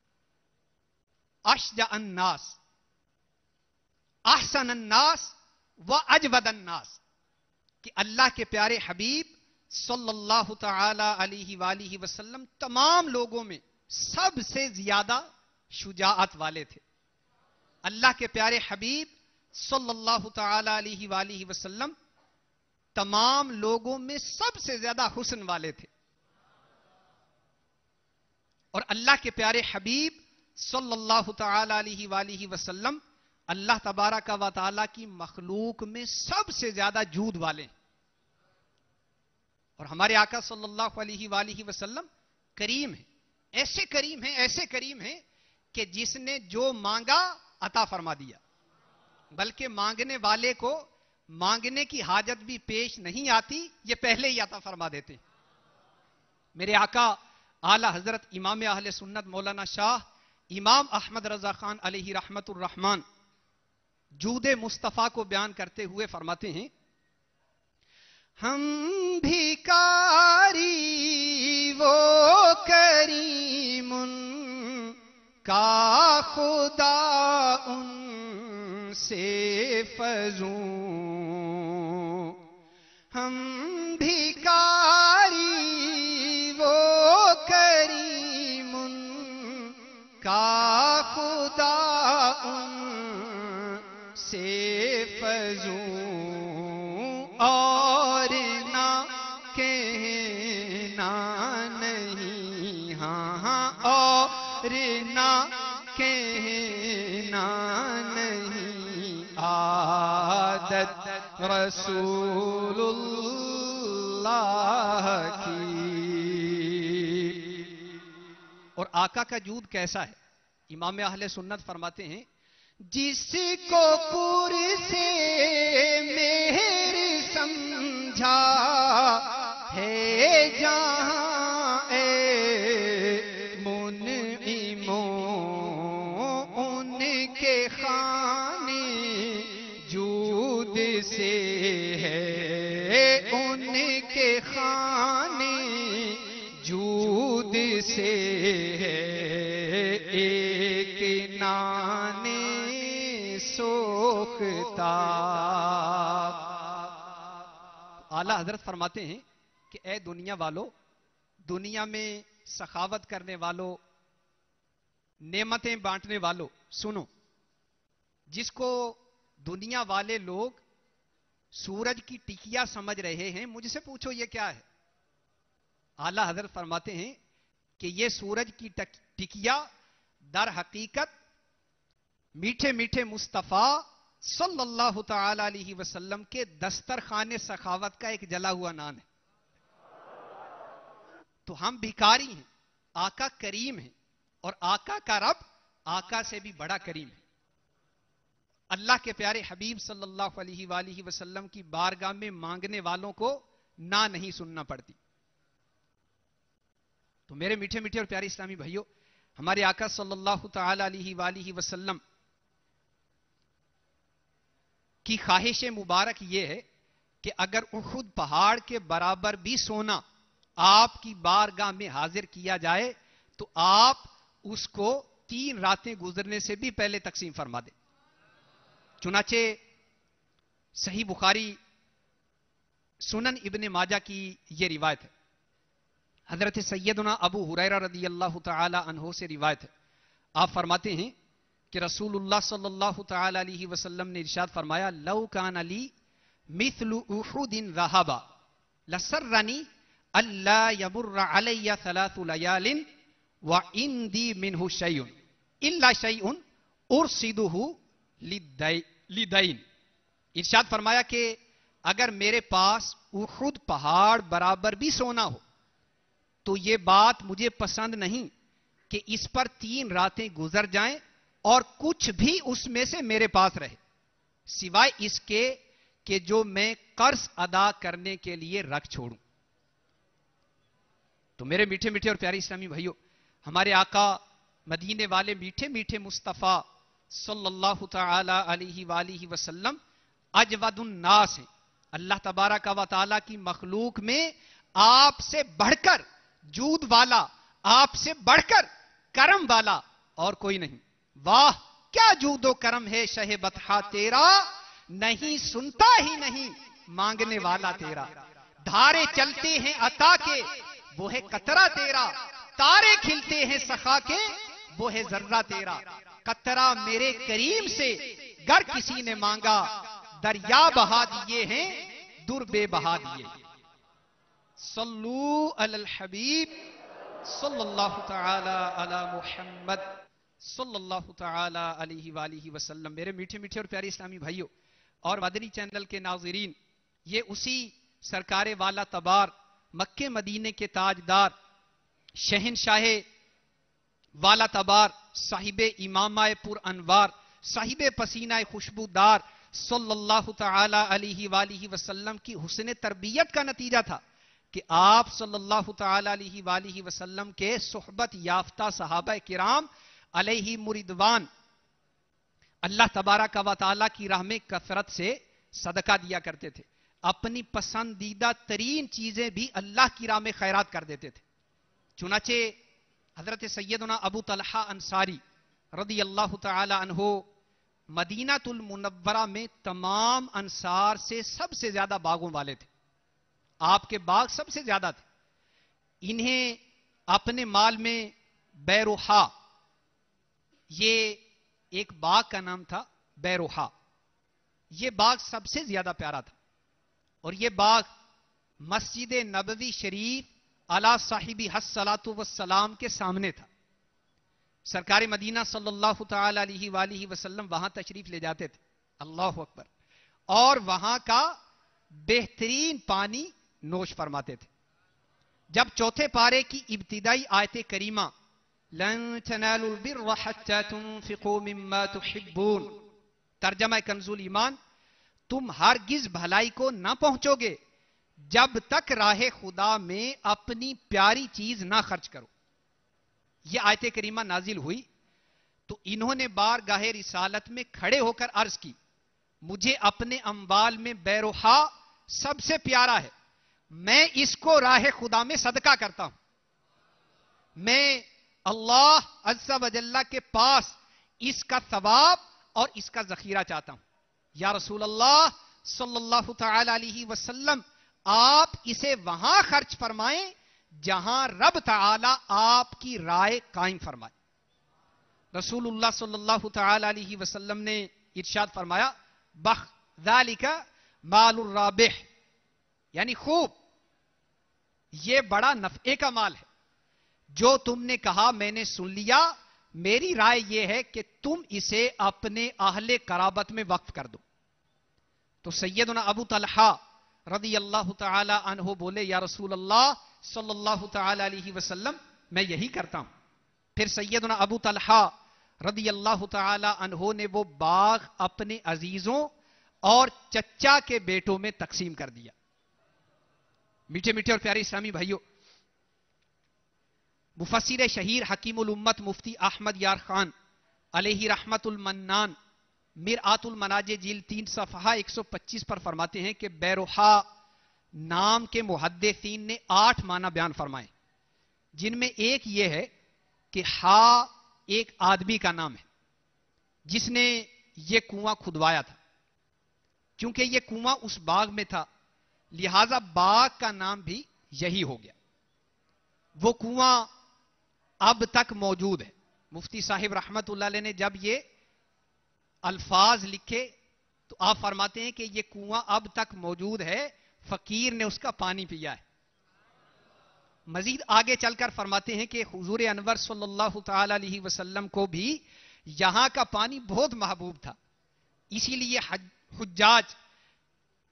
اشجع الناس، احسن الناس و اجود الناس، کہ اللہ کے پیارے حبیب صلی اللہ تعالی علیہ وآلہ وسلم تمام لوگوں میں سب سے زیادہ شجاعت والے تھے۔ اللہ کے پیارے حبیب صلی اللہ تعالی علیہ وآلہ وسلم تمام لوگوں میں سب سے زیادہ حسن والے تھے، اور اللہ کے پیارے حبیب صلی اللہ تعالی علیہ وآلہ وسلم اللہ تبارک و تعالی کی مخلوق میں سب سے زیادہ جود والے ہیں۔ اور ہمارے آقا صلی اللہ علیہ وآلہ وسلم کریم ہیں، ایسے کریم ہیں، ایسے کریم ہیں کہ جس نے جو مانگا عطا فرما دیا، بلکہ مانگنے والے کو مانگنے کی حاجت بھی پیش نہیں آتی، یہ پہلے ہی عطا فرما دیتے ہیں۔ میرے آقا اعلی حضرت امام اہل سنت مولانا شاہ امام احمد رضا خان علیہ رحمت الرحمن جود مصطفیٰ کو بیان کرتے ہوئے فرماتے ہیں، ہم بھیکاری وہ کریم ان کا خدا ان سے فزوں، ہم بھیکاری وہ کریم ان کا خدا ان سے فزوں، اور نہ کہنا نہیں، ہاں ہاں، اور نہ کہنا نہیں، عادت رسول اللہ کی۔ اور آقا کا جود کیسا ہے؟ امام اہل سنت فرماتے ہیں، جس کو پر سے مہر سمجھا ہے جہاں اے منعموں، ان کے خانے جود سے ہے، ان کے خانے جود سے ہے، ایک نانے سوکھتا۔ اعلیٰ حضرت فرماتے ہیں کہ اے دنیا والو، دنیا میں سخاوت کرنے والو، نعمتیں بانٹنے والو، سنو، جس کو دنیا والے لوگ سورج کی ٹکیا سمجھ رہے ہیں، مجھ سے پوچھو یہ کیا ہے؟ اعلیٰ حضرت فرماتے ہیں کہ یہ سورج کی ٹکیا در حقیقت میٹھے میٹھے مصطفیٰ صلی اللہ تعالی علیہ وسلم کے دسترخوان سخاوت کا ایک جلا ہوا نان ہے۔ تو ہم بھکاری ہیں، آقا کریم ہیں، اور آقا کا رب آقا سے بھی بڑا کریم ہے۔ اللہ کے پیارے حبیب صلی اللہ علیہ وآلہ وسلم کی بارگاہ میں مانگنے والوں کو نہ نہیں سننا پڑتی۔ تو میرے میٹھے میٹھے اور پیارے اسلامی بھائیوں، ہمارے آقا صلی اللہ تعالی علیہ وآلہ وسلم کی خواہش مبارک یہ ہے کہ اگر احد پہاڑ کے برابر بھی سونا آپ کی بارگاہ میں حاضر کیا جائے تو آپ اس کو 3 راتیں گزرنے سے بھی پہلے تقسیم فرما دیں۔ چنانچہ صحیح بخاری، سنن ابن ماجہ کی یہ روایت ہے، حضرت سیدنا ابو ہریرہ رضی اللہ تعالی عنہ سے روایت ہے، آپ فرماتے ہیں کہ رسول اللہ صلی اللہ تعالی علیہ وسلم نے ارشاد فرمایا، لو کان لی مثل احد ذهبا لسرنی الا یمر علی 3 لیال وعندی منہ شیء الا شیء ارصدہ لدین۔ ارشاد فرمایا کہ اگر میرے پاس احد پہاڑ برابر بھی سونا ہو تو یہ بات مجھے پسند نہیں کہ اس پر 3 راتیں گزر جائیں اور کچھ بھی اس میں سے میرے پاس رہے سوائے اس کے کہ جو میں قرض ادا کرنے کے لیے رکھ چھوڑوں. تو میرے میٹھے میٹھے اور پیارے اسلامی بھائیوں، ہمارے آقا مدینے والے میٹھے میٹھے مصطفیٰ صلی اللہ تعالی علیہ وآلہ وسلم اجود الناس ہیں. اللہ تبارک و تعالی کی مخلوق میں آپ سے بڑھ کر جود والا، آپ سے بڑھ کر کرم والا اور کوئی نہیں. واہ کیا جود و کرم ہے شہ بطحا تیرا، نہیں سنتا ہی نہیں مانگنے والا تیرا. دھارے چلتے ہیں عطا کے وہ ہے قطرہ تیرا، تارے کھلتے ہیں سخا کے وہ ہے ذرہ تیرا. قطرہ میرے کریم سے گر کسی نے مانگا، دریا بہا دیے ہیں در بے بہا دیے. صلو علی الحبیب صلی اللہ تعالی علی محمد صلی اللہ تعالی علیہ وآلہ وسلم. میرے میٹھے میٹھے اور پیارے اسلامی بھائیوں اور مدنی چینل کے ناظرین، یہ اسی سرکار والا تبار مکے مدینے کے تاجدار شہنشاہ والا تبار صاحب امامہ پر انوار صاحب پسینہ خوشبودار صلی اللہ تعالی علیہ وآلہ وسلم کی حسن تربیت کا نتیجہ تھا کہ آپ صلی اللہ تعالی علیہ وآلہ وسلم کے صحبت یافتہ صحابہ کرام علیہ مردوان اللہ تبارک و تعالی کی راہ میں کثرت سے صدقہ دیا کرتے تھے. اپنی پسندیدہ ترین چیزیں بھی اللہ کی راہ میں خیرات کر دیتے تھے. چنانچہ حضرت سیدنا ابو طلحہ انصاری رضی اللہ تعالی عنہ مدینہ المنورہ میں تمام انصار سے سب سے زیادہ باغوں والے تھے. آپ کے باغ سب سے زیادہ تھے. انہیں اپنے مال میں بیروحا، یہ ایک باغ کا نام تھا بیروحا، یہ باغ سب سے زیادہ پیارا تھا. اور یہ باغ مسجد نبوی شریف علی صاحبی الصلاۃ والسلام کے سامنے تھا. سرکار مدینہ صلی اللہ تعالی علیہ وآلہ وسلم وہاں تشریف لے جاتے تھے. اللہ اکبر. اور وہاں کا بہترین پانی نوش فرماتے تھے. جب چوتھے پارے کی ابتدائی آیت کریمہ لن تنالوا البر حتى تنفقوا مما تحبون، ترجمہ کنز ایمان، تم ہرگز بھلائی کو نہ پہنچو گے جب تک راہ خدا میں اپنی پیاری چیز نہ خرچ کرو. یہ آیت کریمہ نازل ہوئی تو انہوں نے بارگاہ رسالت میں کھڑے ہو کر عرض کی، مجھے اپنے اموال میں بیروحا سب سے پیارا ہے، میں اس کو راہ خدا میں صدقہ کرتا ہوں. میں اللہ عز و جل کے پاس اس کا ثواب اور اس کا ذخیرہ چاہتا ہوں. یا رسول اللہ صلی اللہ تعالی علیہ وسلم، آپ اسے وہاں خرچ فرمائیں جہاں رب تعالی آپ کی رائے قائم فرمائے. رسول اللہ صلی اللہ تعالی علیہ وسلم نے ارشاد فرمایا، بخ ذالک مال الرابح، یعنی خوب، یہ بڑا نفع کا مال ہے. جو تم نے کہا میں نے سن لیا، میری رائے یہ ہے کہ تم اسے اپنے اہل قرابت میں وقف کر دو. تو سیدنا ابو طلحہ رضی اللہ تعالی عنہ بولے، یا رسول اللہ صلی اللہ تعالی علیہ وسلم میں یہی کرتا ہوں. پھر سیدنا ابو طلحہ رضی اللہ تعالی عنہ نے وہ باغ اپنے عزیزوں اور چچا کے بیٹوں میں تقسیم کر دیا. میٹھے میٹھے اور پیارے اسلامی بھائیوں، مفسر شہیر حکیم الامت مفتی احمد یار خان علیہ رحمت المنان مرآت المناجے جلد 3 صفحہ 125 پر فرماتے ہیں کہ بیروحا نام کے محدثین نے 8 معنی بیان فرمائے، جن میں ایک یہ ہے کہ ہا ایک آدمی کا نام ہے جس نے یہ کنواں کھدوایا تھا. چونکہ یہ کنواں اس باغ میں تھا لہذا باغ کا نام بھی یہی ہو گیا. وہ کنواں اب تک موجود ہے. مفتی صاحب رحمت اللہ علیہ نے جب یہ الفاظ لکھے تو آپ فرماتے ہیں کہ یہ کنواں اب تک موجود ہے، فقیر نے اس کا پانی پیا ہے. مزید آگے چل کر فرماتے ہیں کہ حضور انور صلی اللہ تعالی علیہ وسلم کو بھی یہاں کا پانی بہت محبوب تھا، اسی لیے حجاج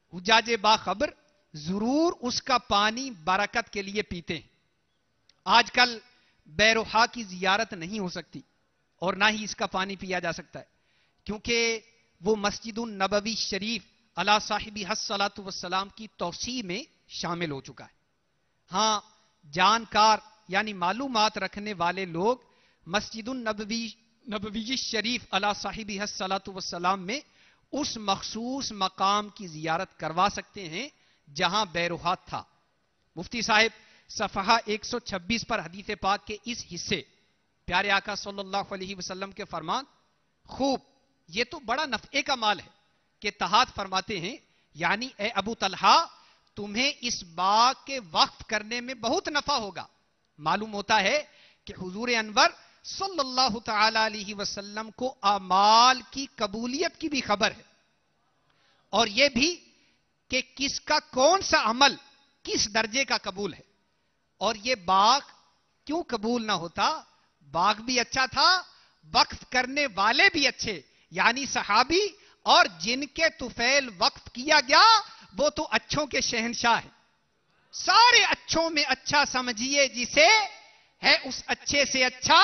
حجاج باخبر ضرور اس کا پانی برکت کے لیے پیتے ہیں. آج کل بیروحا کی زیارت نہیں ہو سکتی اور نہ ہی اس کا پانی پیا جا سکتا ہے، کیونکہ وہ مسجد النبوی شریف علی صاحبہ الصلاۃ والسلام کی توسیع میں شامل ہو چکا ہے. ہاں، جانکار یعنی معلومات رکھنے والے لوگ مسجد النبوی شریف علی صاحبہ الصلاۃ والسلام میں اس مخصوص مقام کی زیارت کروا سکتے ہیں جہاں بیروحا تھا. مفتی صاحب صفحہ 126 پر حدیث پاک کے اس حصے پیارے آقا صلی اللہ علیہ وسلم کے فرمان خوب، یہ تو بڑا نفع کا مال ہے کہ تحت فرماتے ہیں، یعنی اے ابو طلحہ تمہیں اس باغ کے وقف کرنے میں بہت نفع ہوگا. معلوم ہوتا ہے کہ حضور انور صلی اللہ تعالی علیہ وسلم کو اعمال کی قبولیت کی بھی خبر ہے، اور یہ بھی کہ کس کا کون سا عمل کس درجے کا قبول ہے. اور یہ باغ کیوں قبول نہ ہوتا؟ باغ بھی اچھا تھا، وقف کرنے والے بھی اچھے، یعنی صحابی، اور جن کے طفیل وقف کیا گیا وہ تو اچھوں کے شہنشاہ ہیں. سارے اچھوں میں اچھا سمجھیے جسے، ہے اس اچھے سے اچھا،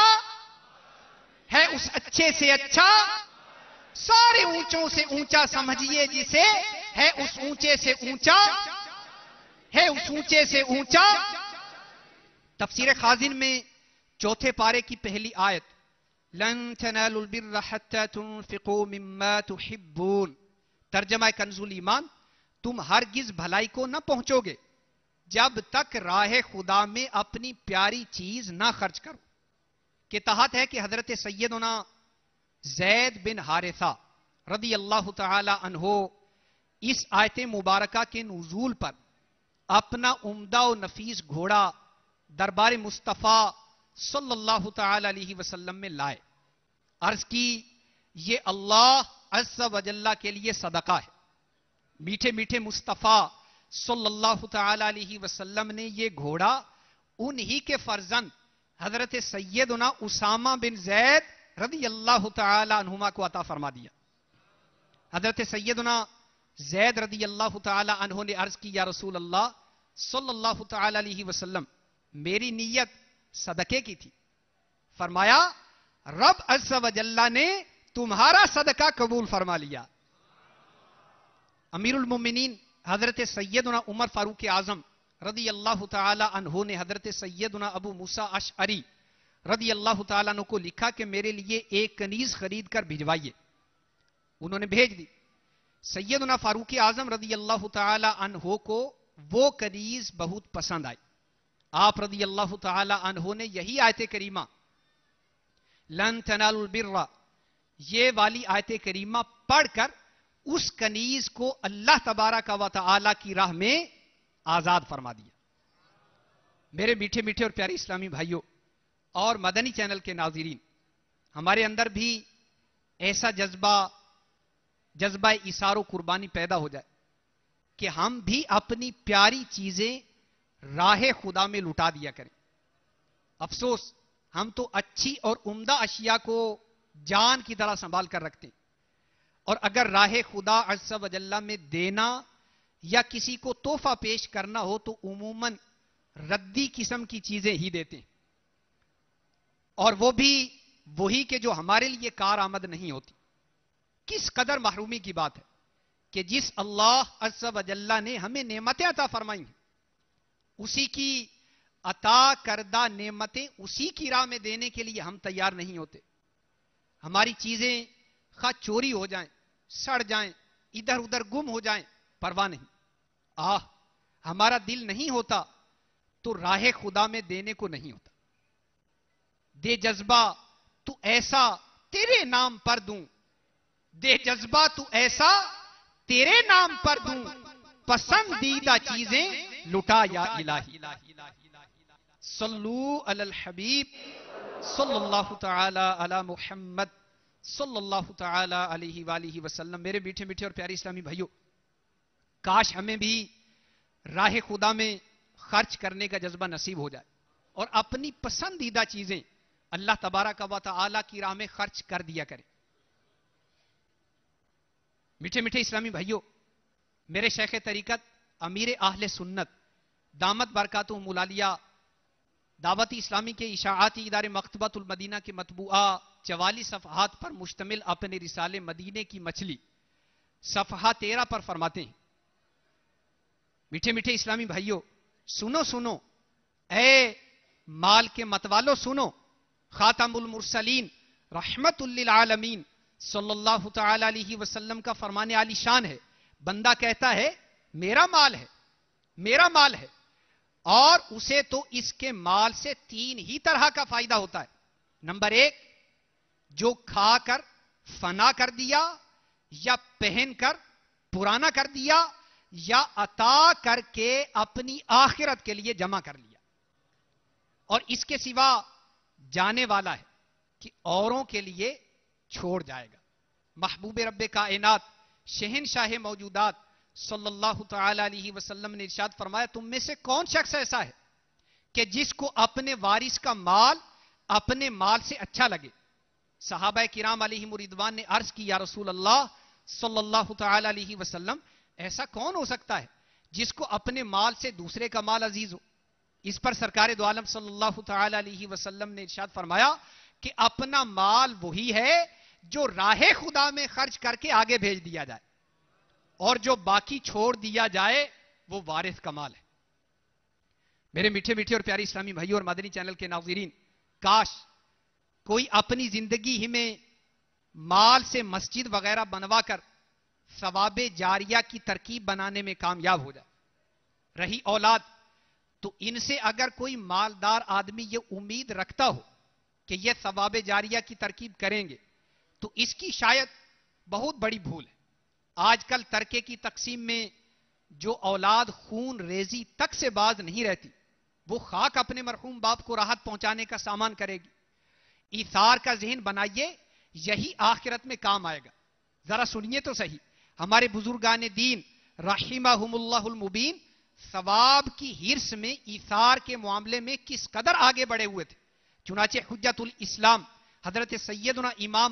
ہے اس اچھے سے اچھا. سارے اونچوں سے اونچا سمجھیے جسے، ہے اس اونچے سے اونچا، ہے اس اونچے سے اونچا. تفسیر خازن میں چوتھے پارے کی پہلی آیت، لن تنالوا البر حتى تنفقوا مما تحبون، ترجمہ کنز ایمان، تم ہرگز بھلائی کو نہ پہنچو گے جب تک راہ خدا میں اپنی پیاری چیز نہ خرچ کرو. کے تحت ہے کہ حضرت سیدنا زید بن حارثہ رضی اللہ تعالی عنہ اس آیت مبارکہ کے نزول پر اپنا عمدہ و نفیس گھوڑا دربار مصطفیٰ صلی اللہ تعالی علیہ وسلم میں لائے. عرض کی یہ اللہ عز و جل کے لیے صدقہ ہے. میٹھے میٹھے مصطفیٰ صلی اللہ تعالی علیہ وسلم نے یہ گھوڑا انہی کے فرزند حضرت سیدنا اسامہ بن زید رضی اللہ تعالی عنہما کو عطا فرما دیا. حضرت سیدنا زید رضی اللہ تعالی عنہ نے عرض کی، یا رسول اللہ صلی اللہ تعالی علیہ وسلم، میری نیت صدقے کی تھی. فرمایا رب عز و جل نے تمہارا صدقہ قبول فرما لیا. امیر المومنین حضرت سیدنا عمر فاروق اعظم رضی اللہ تعالی عنہ نے حضرت سیدنا ابو موسیٰ اشعری رضی اللہ تعالیٰ عنہ کو لکھا کہ میرے لیے ایک کنیز خرید کر بھجوائیے. انہوں نے بھیج دی. سیدنا فاروق اعظم رضی اللہ تعالی عنہ کو وہ کنیز بہت پسند آئی. آپ رضی اللہ تعالی عنہ نے یہی آیت کریمہ لن تنالوا البر، یہ والی آیت کریمہ پڑھ کر اس کنیز کو اللہ تبارک و تعالی کی راہ میں آزاد فرما دیا. میرے میٹھے میٹھے اور پیارے اسلامی بھائیوں اور مدنی چینل کے ناظرین، ہمارے اندر بھی ایسا جذبہ ایثار و قربانی پیدا ہو جائے کہ ہم بھی اپنی پیاری چیزیں راہ خدا میں لٹا دیا کریں. افسوس ہم تو اچھی اور عمدہ اشیاء کو جان کی طرح سنبھال کر رکھتے ہیں، اور اگر راہ خدا عز و جل میں دینا یا کسی کو تحفہ پیش کرنا ہو تو عموماً ردی قسم کی چیزیں ہی دیتے ہیں، اور وہ بھی وہی کہ جو ہمارے لیے کارآمد نہیں ہوتی. کس قدر محرومی کی بات ہے کہ جس اللہ عز و جل نے ہمیں نعمتیں عطا فرمائی ہیں، اسی کی عطا کردہ نعمتیں اسی کی راہ میں دینے کے لیے ہم تیار نہیں ہوتے. ہماری چیزیں خواہ چوری ہو جائیں، سڑ جائیں، ادھر ادھر گم ہو جائیں، پرواہ نہیں. ہمارا دل نہیں ہوتا تو راہ خدا میں دینے کو نہیں ہوتا. دے جذبہ تو ایسا تیرے نام پر دوں، دے جذبہ تو ایسا تیرے نام پر دوں، پسندیدہ چیزیں لٹا یا الہی. صلو علی الحبیب صلی اللہ تعالی علی محمد صلی اللہ تعالی علیہ وآلہ وسلم. میرے میٹھے میٹھے اور پیارے اسلامی بھائیوں، کاش ہمیں بھی راہ خدا میں خرچ کرنے کا جذبہ نصیب ہو جائے اور اپنی پسندیدہ چیزیں اللہ تبارک و تعالی کی راہ میں خرچ کر دیا کریں. میٹھے میٹھے اسلامی بھائیوں، میرے شیخ طریقت امیر اہل سنت دامت برکاتہم العالیہ دعوتی اسلامی کے اشاعاتی ادارے مکتبۃ المدینہ کے مطبوعہ 44 صفحات پر مشتمل اپنے رسالے مدینے کی مچھلی صفحہ 13 پر فرماتے ہیں، میٹھے میٹھے اسلامی بھائیوں، سنو سنو اے مال کے متوالو، سنو، خاتم المرسلین رحمت للعالمین صلی اللہ تعالی علیہ وسلم کا فرمان عالی شان ہے، بندہ کہتا ہے میرا مال ہے، میرا مال ہے، اور اسے تو اس کے مال سے 3 ہی طرح کا فائدہ ہوتا ہے۔ نمبر 1، جو کھا کر فنا کر دیا، یا پہن کر پرانا کر دیا، یا عطا کر کے اپنی آخرت کے لیے جمع کر لیا، اور اس کے سوا جانے والا ہے کہ اوروں کے لیے چھوڑ جائے گا۔ محبوب رب کائنات شہنشاہ موجودات صلی اللہ تعالی علیہ وسلم نے ارشاد فرمایا، تم میں سے کون شخص ایسا ہے کہ جس کو اپنے وارث کا مال اپنے مال سے اچھا لگے؟ صحابہ کرام علیہم رضوان نے عرض کی، یا رسول اللہ صلی اللہ تعالی علیہ وسلم، ایسا کون ہو سکتا ہے جس کو اپنے مال سے دوسرے کا مال عزیز ہو؟ اس پر سرکار دو عالم صلی اللہ تعالی علیہ وسلم نے ارشاد فرمایا کہ اپنا مال وہی ہے جو راہ خدا میں خرچ کر کے آگے بھیج دیا جائے، اور جو باقی چھوڑ دیا جائے وہ وارث کا مال ہے۔ میرے میٹھے میٹھے اور پیارے اسلامی بھائیوں اور مدنی چینل کے ناظرین، کاش کوئی اپنی زندگی ہی میں مال سے مسجد وغیرہ بنوا کر ثواب جاریہ کی ترکیب بنانے میں کامیاب ہو جائے۔ رہی اولاد، تو ان سے اگر کوئی مالدار آدمی یہ امید رکھتا ہو کہ یہ ثواب جاریہ کی ترکیب کریں گے، تو اس کی شاید بہت بڑی بھول ہے۔ آج کل ترکے کی تقسیم میں جو اولاد خون ریزی تک سے باز نہیں رہتی، وہ خاک اپنے مرحوم باپ کو راحت پہنچانے کا سامان کرے گی۔ ایثار کا ذہن بنائیے، یہی آخرت میں کام آئے گا۔ ذرا سنیے تو صحیح، ہمارے بزرگان دین رحمہم اللہ المبین ثواب کی ہرس میں ایثار کے معاملے میں کس قدر آگے بڑھے ہوئے تھے۔ چنانچہ حجت الاسلام حضرت سیدنا امام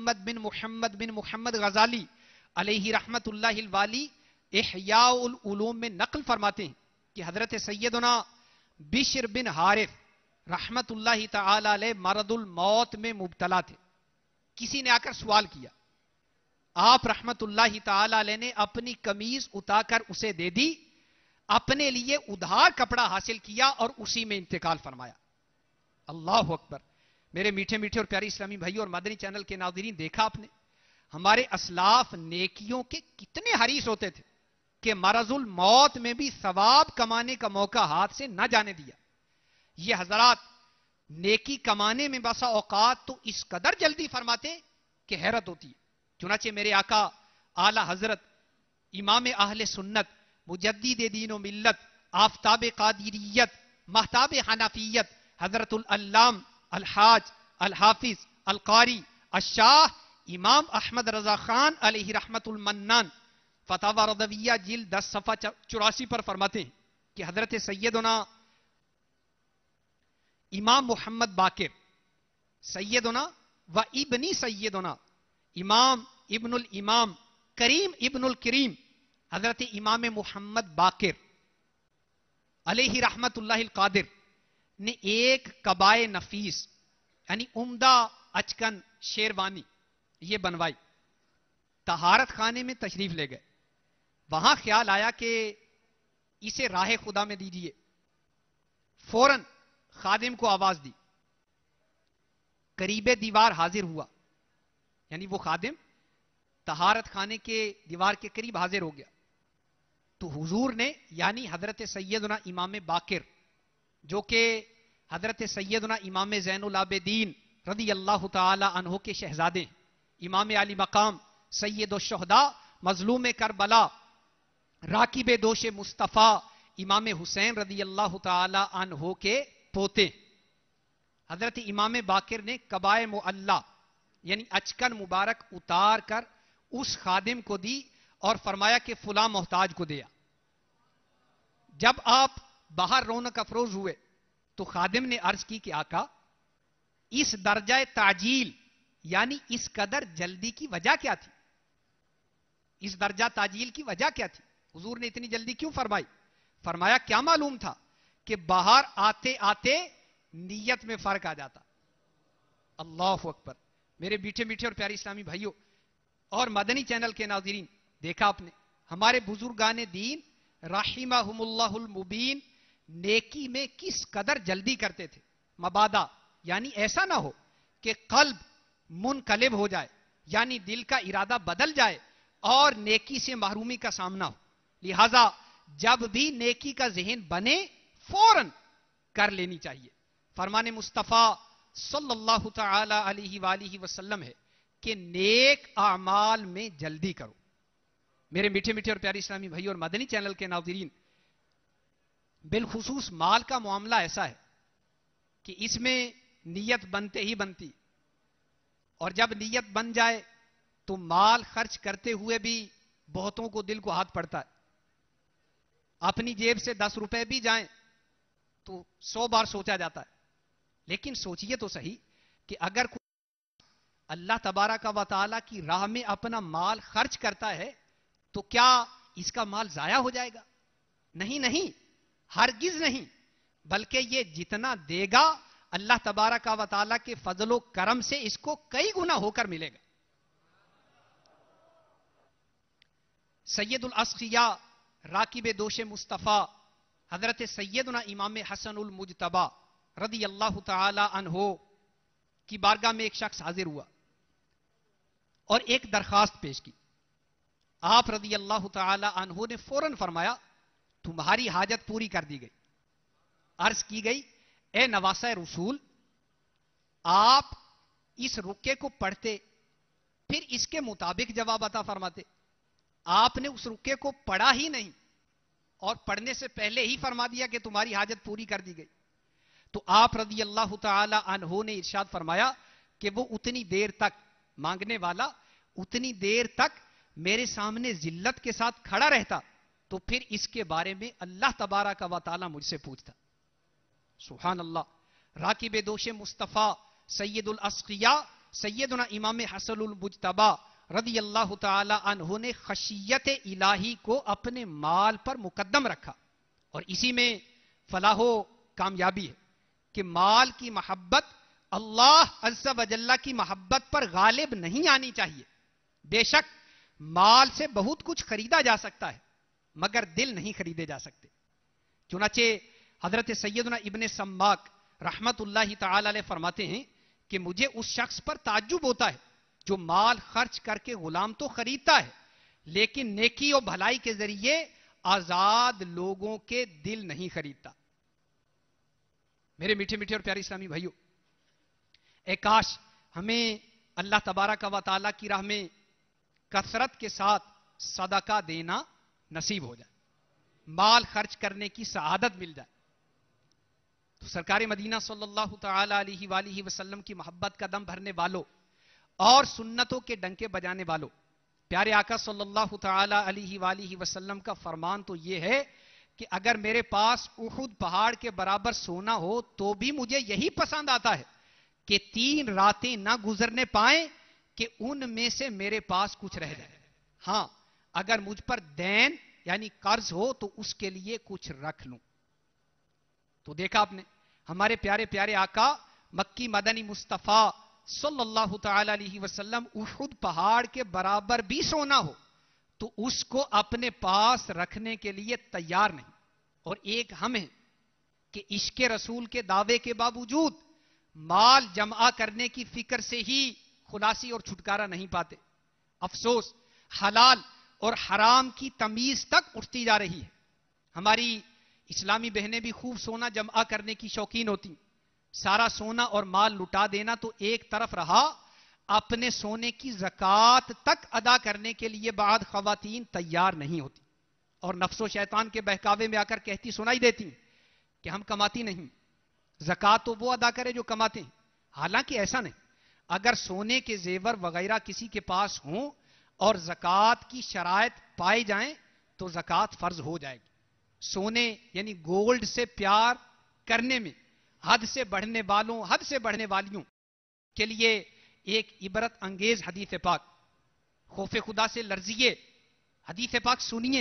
محمد بن محمد غزالی علیہ رحمت اللہ الوالی احیاء العلوم میں نقل فرماتے ہیں کہ حضرت سیدنا بشر بن حارث رحمت اللہ تعالی علیہ مرض الموت میں مبتلا تھے۔ کسی نے آ کر سوال کیا، آپ رحمت اللہ تعالی علیہ نے اپنی قمیض اتا کر اسے دے دی، اپنے لیے ادھار کپڑا حاصل کیا اور اسی میں انتقال فرمایا۔ اللہ اکبر۔ میرے میٹھے میٹھے اور پیارے اسلامی بھائیوں اور مدنی چینل کے ناظرین، دیکھا آپ نے ہمارے اسلاف نیکیوں کے کتنے حریص ہوتے تھے کہ مرض الموت میں بھی ثواب کمانے کا موقع ہاتھ سے نہ جانے دیا۔ یہ حضرات نیکی کمانے میں بسا اوقات تو اس قدر جلدی فرماتے کہ حیرت ہوتی ہے۔ چنانچہ میرے آقا اعلی حضرت امام اہل سنت مجدد دین و ملت آفتاب قادریت مہتاب حنفیت حضرت العلام الحاج الحافظ القاری الشاہ امام احمد رضا خان علیہ رحمت المنان فتاوی رضویہ جلد 10 صفحہ 84 پر فرماتے ہیں کہ حضرت سیدنا امام محمد باقر سیدنا و ابنی سیدنا امام ابن الامام کریم ابن الکریم حضرت امام محمد باقر علیہ رحمت اللہ القادر نے ایک قبائے نفیس یعنی عمدہ اچکن شیروانی یہ بنوائی، طہارت خانے میں تشریف لے گئے۔ وہاں خیال آیا کہ اسے راہ خدا میں دیجئے۔ فوراً خادم کو آواز دی، قریب دیوار حاضر ہوا، یعنی وہ خادم طہارت خانے کے دیوار کے قریب حاضر ہو گیا تو حضور نے یعنی حضرت سیدنا امام باقر جو کہ حضرت سیدنا امام زین العابدین رضی اللہ تعالی عنہ کے شہزادے، امام علی مقام سید الشہداء مظلوم کربلا راکب دوش مصطفیٰ امام حسین رضی اللہ تعالی عنہ کے پوتے، حضرت امام باقر نے قبائے معلّہ یعنی اچکن مبارک اتار کر اس خادم کو دی اور فرمایا کہ فلاں محتاج کو دیا۔ جب آپ باہر رونق افروز ہوئے تو خادم نے عرض کی کہ آقا اس درجہ تعجیل یعنی اس قدر جلدی کی وجہ کیا تھی؟ اس درجہ تعجیل کی وجہ کیا تھی؟ حضور نے اتنی جلدی کیوں فرمائی؟ فرمایا کیا معلوم تھا کہ باہر آتے آتے نیت میں فرق آ جاتا. اللہ اکبر. میرے میٹھے میٹھے اور پیارے اسلامی بھائیوں اور مدنی چینل کے ناظرین، دیکھا آپ نے ہمارے بزرگان دین رحمہم اللہ المبین نیکی میں کس قدر جلدی کرتے تھے. مبادا یعنی ایسا نہ ہو کہ قلب منقلب ہو جائے، یعنی دل کا ارادہ بدل جائے اور نیکی سے محرومی کا سامنا ہو. لہذا جب بھی نیکی کا ذہن بنے فوراً کر لینی چاہیے. فرمان مصطفیٰ صلی اللہ تعالی علیہ وآلہ وسلم ہے کہ نیک اعمال میں جلدی کرو. میرے میٹھے میٹھے اور پیارے اسلامی بھائی اور مدنی چینل کے ناظرین، بالخصوص مال کا معاملہ ایسا ہے کہ اس میں نیت بنتے ہی بنتی، اور جب نیت بن جائے تو مال خرچ کرتے ہوئے بھی بہتوں کو دل کو ہاتھ پڑتا ہے. اپنی جیب سے 10 روپے بھی جائیں تو 100 بار سوچا جاتا ہے. لیکن سوچئے تو صحیح کہ اگر کوئی اللہ تبارک و تعالی کی راہ میں اپنا مال خرچ کرتا ہے تو کیا اس کا مال ضائع ہو جائے گا؟ نہیں نہیں، ہرگز نہیں، بلکہ یہ جتنا دے گا اللہ تبارک و تعالی کے فضل و کرم سے اس کو کئی گنا ہو کر ملے گا. سید الاسقیاء راکب دوش مصطفیٰ حضرت سیدنا امام حسن المجتبی رضی اللہ تعالی عنہ کی بارگاہ میں ایک شخص حاضر ہوا اور ایک درخواست پیش کی. آپ رضی اللہ تعالی عنہ نے فوراً فرمایا تمہاری حاجت پوری کر دی گئی. عرض کی گئی اے نواسہ رسول، آپ اس رکے کو پڑھتے پھر اس کے مطابق جواب عطا فرماتے. آپ نے اس رکے کو پڑھا ہی نہیں اور پڑھنے سے پہلے ہی فرما دیا کہ تمہاری حاجت پوری کر دی گئی. تو آپ رضی اللہ تعالی عنہ نے ارشاد فرمایا کہ وہ اتنی دیر تک مانگنے والا اتنی دیر تک میرے سامنے ذلت کے ساتھ کھڑا رہتا تو پھر اس کے بارے میں اللہ تبارک و تعالی مجھ سے پوچھتا. سبحان اللہ. راکب دوش مصطفیٰ سید الاسقیاء سیدنا امام حسن المجتبی رضی اللہ تعالی عنہ نے خشیت الہی کو اپنے مال پر مقدم رکھا، اور اسی میں فلاح و کامیابی ہے کہ مال کی محبت اللہ عز و جل کی محبت پر غالب نہیں آنی چاہیے. بے شک مال سے بہت کچھ خریدا جا سکتا ہے مگر دل نہیں خریدے جا سکتے. چنانچہ حضرت سیدنا ابن سماک رحمت اللہ تعالی علیہ فرماتے ہیں کہ مجھے اس شخص پر تعجب ہوتا ہے جو مال خرچ کر کے غلام تو خریدتا ہے لیکن نیکی اور بھلائی کے ذریعے آزاد لوگوں کے دل نہیں خریدتا. میرے میٹھے میٹھے اور پیارے اسلامی بھائیوں، اے کاش ہمیں اللہ تبارک و تعالی کی راہ میں کثرت کے ساتھ صدقہ دینا نصیب ہو جائے، مال خرچ کرنے کی سعادت مل جائے. تو سرکار مدینہ صلی اللہ تعالی علیہ وآلہ وسلم کی محبت کا دم بھرنے والوں اور سنتوں کے ڈنکے بجانے والوں، پیارے آقا صلی اللہ تعالی علیہ وآلہ وسلم کا فرمان تو یہ ہے کہ اگر میرے پاس احد پہاڑ کے برابر سونا ہو تو بھی مجھے یہی پسند آتا ہے کہ 3 راتیں نہ گزرنے پائیں کہ ان میں سے میرے پاس کچھ رہ جائے. ہاں اگر مجھ پر دین یعنی قرض ہو تو اس کے لیے کچھ رکھ لوں. تو دیکھا آپ نے ہمارے پیارے پیارے آقا مکی مدنی مصطفیٰ صلی اللہ تعالی علیہ وسلم احد پہاڑ کے برابر بھی سونا ہو تو اس کو اپنے پاس رکھنے کے لیے تیار نہیں. اور ایک ہم ہیں کہ عشق رسول کے دعوے کے باوجود مال جمع کرنے کی فکر سے ہی خلاصی اور چھٹکارا نہیں پاتے. افسوس حلال اور حرام کی تمیز تک اٹھتی جا رہی ہے. ہماری اسلامی بہنیں بھی خوب سونا جمع کرنے کی شوقین ہوتی، سارا سونا اور مال لٹا دینا تو ایک طرف رہا، اپنے سونے کی زکوٰۃ تک ادا کرنے کے لیے بعض خواتین تیار نہیں ہوتی اور نفس و شیطان کے بہکاوے میں آ کر کہتی سنائی دیتی کہ ہم کماتی نہیں، زکوٰۃ تو وہ ادا کرے جو کماتے ہیں. حالانکہ ایسا نہیں. اگر سونے کے زیور وغیرہ کسی کے پاس ہوں اور زکوٰۃ کی شرائط پائے جائیں تو زکوٰۃ فرض ہو جائے گی. سونے یعنی گولڈ سے پیار کرنے میں حد سے بڑھنے والوں حد سے بڑھنے والیوں کے لیے ایک عبرت انگیز حدیث پاک، خوف خدا سے لرزیے، حدیث پاک سنیے،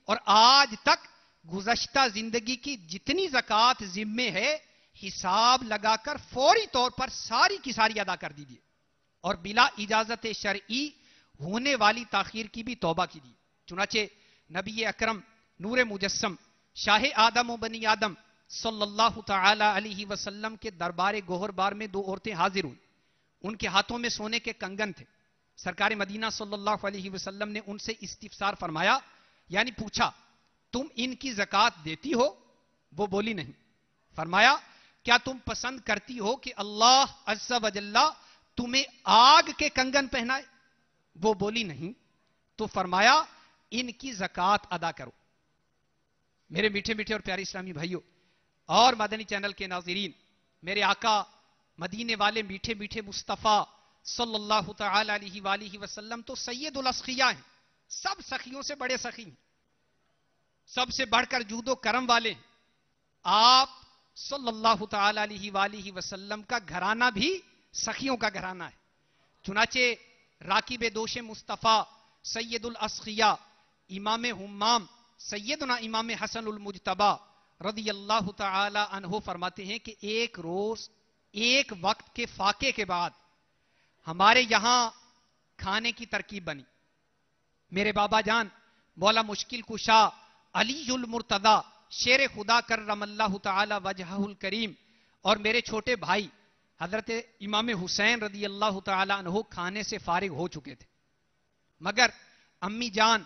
اور آج تک گزشتہ زندگی کی جتنی زکوٰۃ ذمے ہے حساب لگا کر فوری طور پر ساری کی ساری ادا کر دیجیے، اور بلا اجازت شرعی ہونے والی تاخیر کی بھی توبہ کیجیے۔ چنانچہ نبی اکرم نور مجسم شاہ آدم و بنی آدم صلی اللہ تعالی علیہ وسلم کے دربار گوہر بار میں دو عورتیں حاضر ہوئی، ان کے ہاتھوں میں سونے کے کنگن تھے۔ سرکار مدینہ صلی اللہ علیہ وسلم نے ان سے استفسار فرمایا، یعنی پوچھا تم ان کی زکوٰۃ دیتی ہو؟ وہ بولی نہیں۔ فرمایا کیا تم پسند کرتی ہو کہ اللہ عز و جل تمہیں آگ کے کنگن پہنائے؟ وہ بولی نہیں۔ تو فرمایا ان کی زکوٰۃ ادا کرو۔ میرے میٹھے میٹھے اور پیارے اسلامی بھائیوں اور مدنی چینل کے ناظرین، میرے آقا مدینے والے میٹھے میٹھے مصطفیٰ صلی اللہ تعالی علیہ وآلہ وسلم تو سید الاسخیاء ہیں، سب سخیوں سے بڑے سخی ہیں، سب سے بڑھ کر جود و کرم والے ہیں۔ آپ صلی اللہ تعالی علیہ وآلہ وسلم کا گھرانہ بھی سخیوں کا گھرانہ ہے۔ چنانچہ راکب دوش مصطفیٰ سید الاسخیاء امام حمام سیدنا امام حسن المجتبی رضی اللہ تعالی عنہ فرماتے ہیں کہ ایک روز ایک وقت کے فاقے کے بعد ہمارے یہاں کھانے کی ترکیب بنی۔ میرے بابا جان مولا مشکل کشا علی المرتضی شیر خدا کرم اللہ تعالی وجہہ الکریم اور میرے چھوٹے بھائی حضرت امام حسین رضی اللہ تعالی عنہ کھانے سے فارغ ہو چکے تھے، مگر امی جان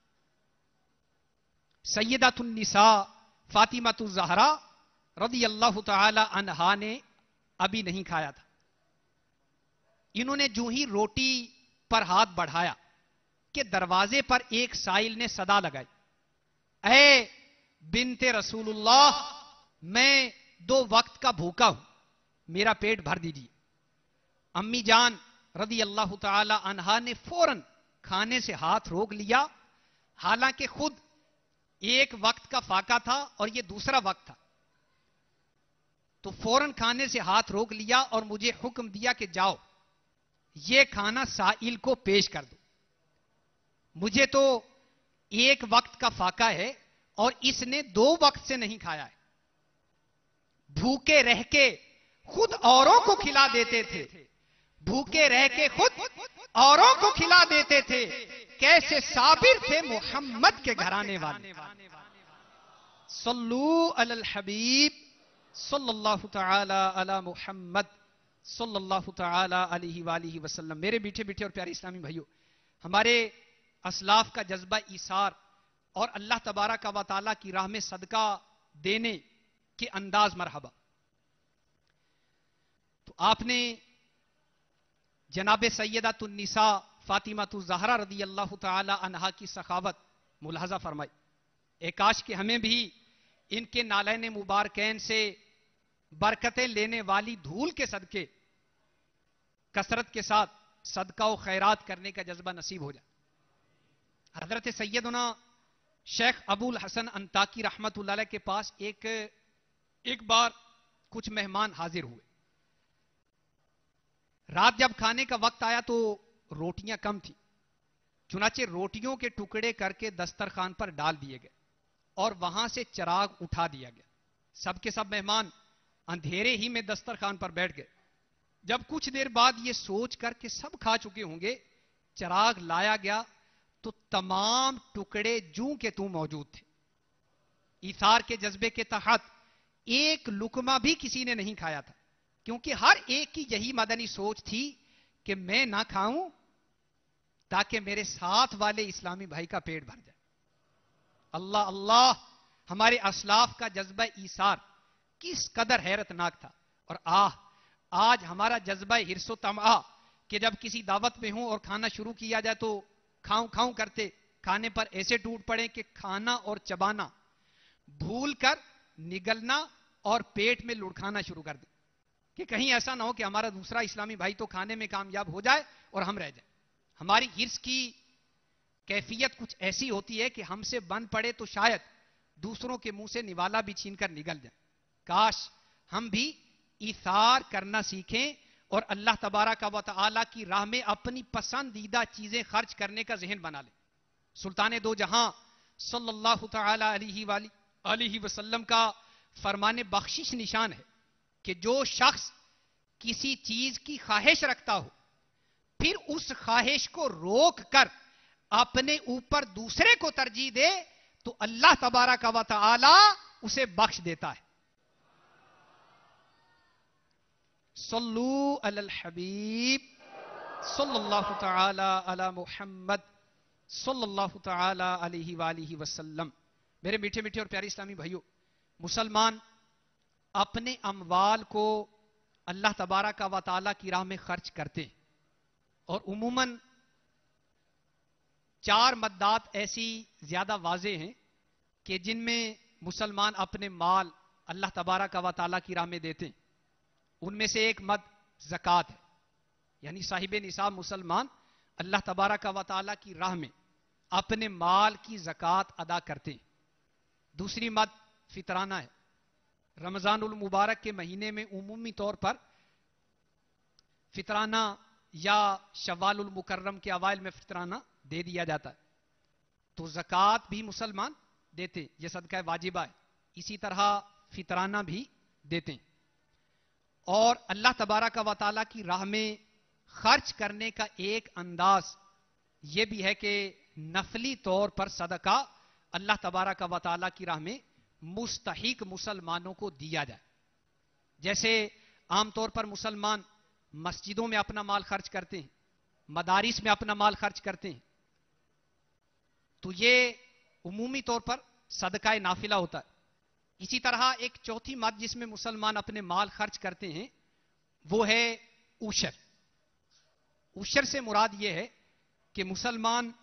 سیدۃ النساء فاطمہ الزہرا رضی اللہ تعالی عنہا نے ابھی نہیں کھایا تھا۔ انہوں نے جو ہی روٹی پر ہاتھ بڑھایا کہ دروازے پر ایک سائل نے صدا لگائی، اے بنت رسول اللہ، میں 2 وقت کا بھوکا ہوں، میرا پیٹ بھر دیجیے۔ امی جان رضی اللہ تعالی عنہا نے فوراً کھانے سے ہاتھ روک لیا، حالانکہ خود ایک وقت کا فاقہ تھا اور یہ دوسرا وقت تھا، تو فوراً کھانے سے ہاتھ روک لیا اور مجھے حکم دیا کہ جاؤ یہ کھانا سائل کو پیش کر دو، مجھے تو ایک وقت کا فاقہ ہے اور اس نے 2 وقت سے نہیں کھایا ہے۔ بھوکے رہ کے خود اوروں کو کھلا دیتے تھے، بھوکے رہ کے خود اوروں کو کھلا دیتے تھے، کیسے صابر تھے محمد کے گھرانے والے۔ صلو علی الحبیب صلی اللہ تعالی علی محمد صلی اللہ تعالی علیہ وآلہ وسلم۔ میرے میٹھے میٹھے اور پیارے اسلامی بھائیوں، ہمارے اسلاف کا جذبہ ایثار اور اللہ تبارک و تعالی کی راہ میں صدقہ دینے کے انداز مرحبا۔ تو آپ نے جناب سیدۃ النساء فاطمہ الزہرا رضی اللہ تعالی عنہا کی سخاوت ملاحظہ فرمائی۔ اے کاش کہ ہمیں بھی ان کے نالین مبارکین سے برکتیں لینے والی دھول کے صدقے کثرت کے ساتھ صدقہ و خیرات کرنے کا جذبہ نصیب ہو جائے۔ حضرت سیدنا شیخ ابو الحسن انطاکی رحمت اللہ علیہ کے پاس ایک بار کچھ مہمان حاضر ہوئے۔ رات جب کھانے کا وقت آیا تو روٹیاں کم تھیں، چنانچہ روٹیوں کے ٹکڑے کر کے دسترخوان پر ڈال دیے گئے اور وہاں سے چراغ اٹھا دیا گیا۔ سب کے سب مہمان اندھیرے ہی میں دسترخوان پر بیٹھ گئے۔ جب کچھ دیر بعد یہ سوچ کر کہ سب کھا چکے ہوں گے چراغ لایا گیا تو تمام ٹکڑے جوں کے توں موجود تھے۔ ایثار کے جذبے کے تحت ایک لقمہ بھی کسی نے نہیں کھایا تھا، کیونکہ ہر ایک کی یہی مدنی سوچ تھی کہ میں نہ کھاؤں تاکہ میرے ساتھ والے اسلامی بھائی کا پیٹ بھر جائے۔ اللہ اللہ، ہمارے اسلاف کا جذبہ ایثار کس قدر حیرت ناک تھا۔ اور آج ہمارا جذبہ حرص و طمع کہ جب کسی دعوت میں ہوں اور کھانا شروع کیا جائے تو کھاؤں کھاؤں کرتے کھانے پر ایسے ٹوٹ پڑے کہ کھانا اور چبانا بھول کر نگلنا اور پیٹ میں لڑکھانا شروع کر دیں، کہ کہیں ایسا نہ ہو کہ ہمارا دوسرا اسلامی بھائی تو کھانے میں کامیاب ہو جائے اور ہم رہ جائیں۔ ہماری حرص کی کیفیت کچھ ایسی ہوتی ہے کہ ہم سے بن پڑے تو شاید دوسروں کے منہ سے نوالا بھی چھین کر نگل جائے۔ کاش ہم بھی ایثار کرنا سیکھیں اور اللہ تبارک و تعالی کی راہ میں اپنی پسندیدہ چیزیں خرچ کرنے کا ذہن بنا لیں۔ سلطان دو جہاں صلی اللہ تعالی علیہ وسلم کا فرمان بخشش نشان ہے کہ جو شخص کسی چیز کی خواہش رکھتا ہو پھر اس خواہش کو روک کر اپنے اوپر دوسرے کو ترجیح دے تو اللہ تبارک و تعالی اسے بخش دیتا ہے. صلو علی الحبیب صلی اللہ تعالی علی محمد صلی اللہ تعالی علیہ وآلہ وسلم. میرے میٹھے میٹھے اور پیارے اسلامی بھائیوں، مسلمان اپنے اموال کو اللہ تبارک و تعالی کی راہ میں خرچ کرتے ہیں، اور عموماً 4 مدات ایسی زیادہ واضح ہیں کہ جن میں مسلمان اپنے مال اللہ تبارک و تعالی کی راہ میں دیتے ہیں. ان میں سے ایک مد زکوٰۃ ہے، یعنی صاحب نصاب مسلمان اللہ تبارک و تعالی کی راہ میں اپنے مال کی زکوٰۃ ادا کرتے ہیں. دوسری مد فطرانہ ہے. رمضان المبارک کے مہینے میں عمومی طور پر فطرانہ یا شوال المکرم کے اوائل میں فطرانہ دے دیا جاتا ہے. تو زکوٰۃ بھی مسلمان دیتے، یہ صدقہ واجبہ ہے. اسی طرح فطرانہ بھی دیتے ہیں. اور اللہ تبارک و تعالی کی راہ میں خرچ کرنے کا ایک انداز یہ بھی ہے کہ نفلی طور پر صدقہ اللہ تبارک و تعالی کی راہ میں مستحق مسلمانوں کو دیا جائے. جیسے عام طور پر مسلمان مسجدوں میں اپنا مال خرچ کرتے ہیں، مدارس میں اپنا مال خرچ کرتے ہیں، تو یہ عمومی طور پر صدقہ نافلہ ہوتا ہے. اسی طرح ایک چوتھی مد جس میں مسلمان اپنے مال خرچ کرتے ہیں وہ ہے عشر. عشر سے مراد یہ ہے کہ مسلمان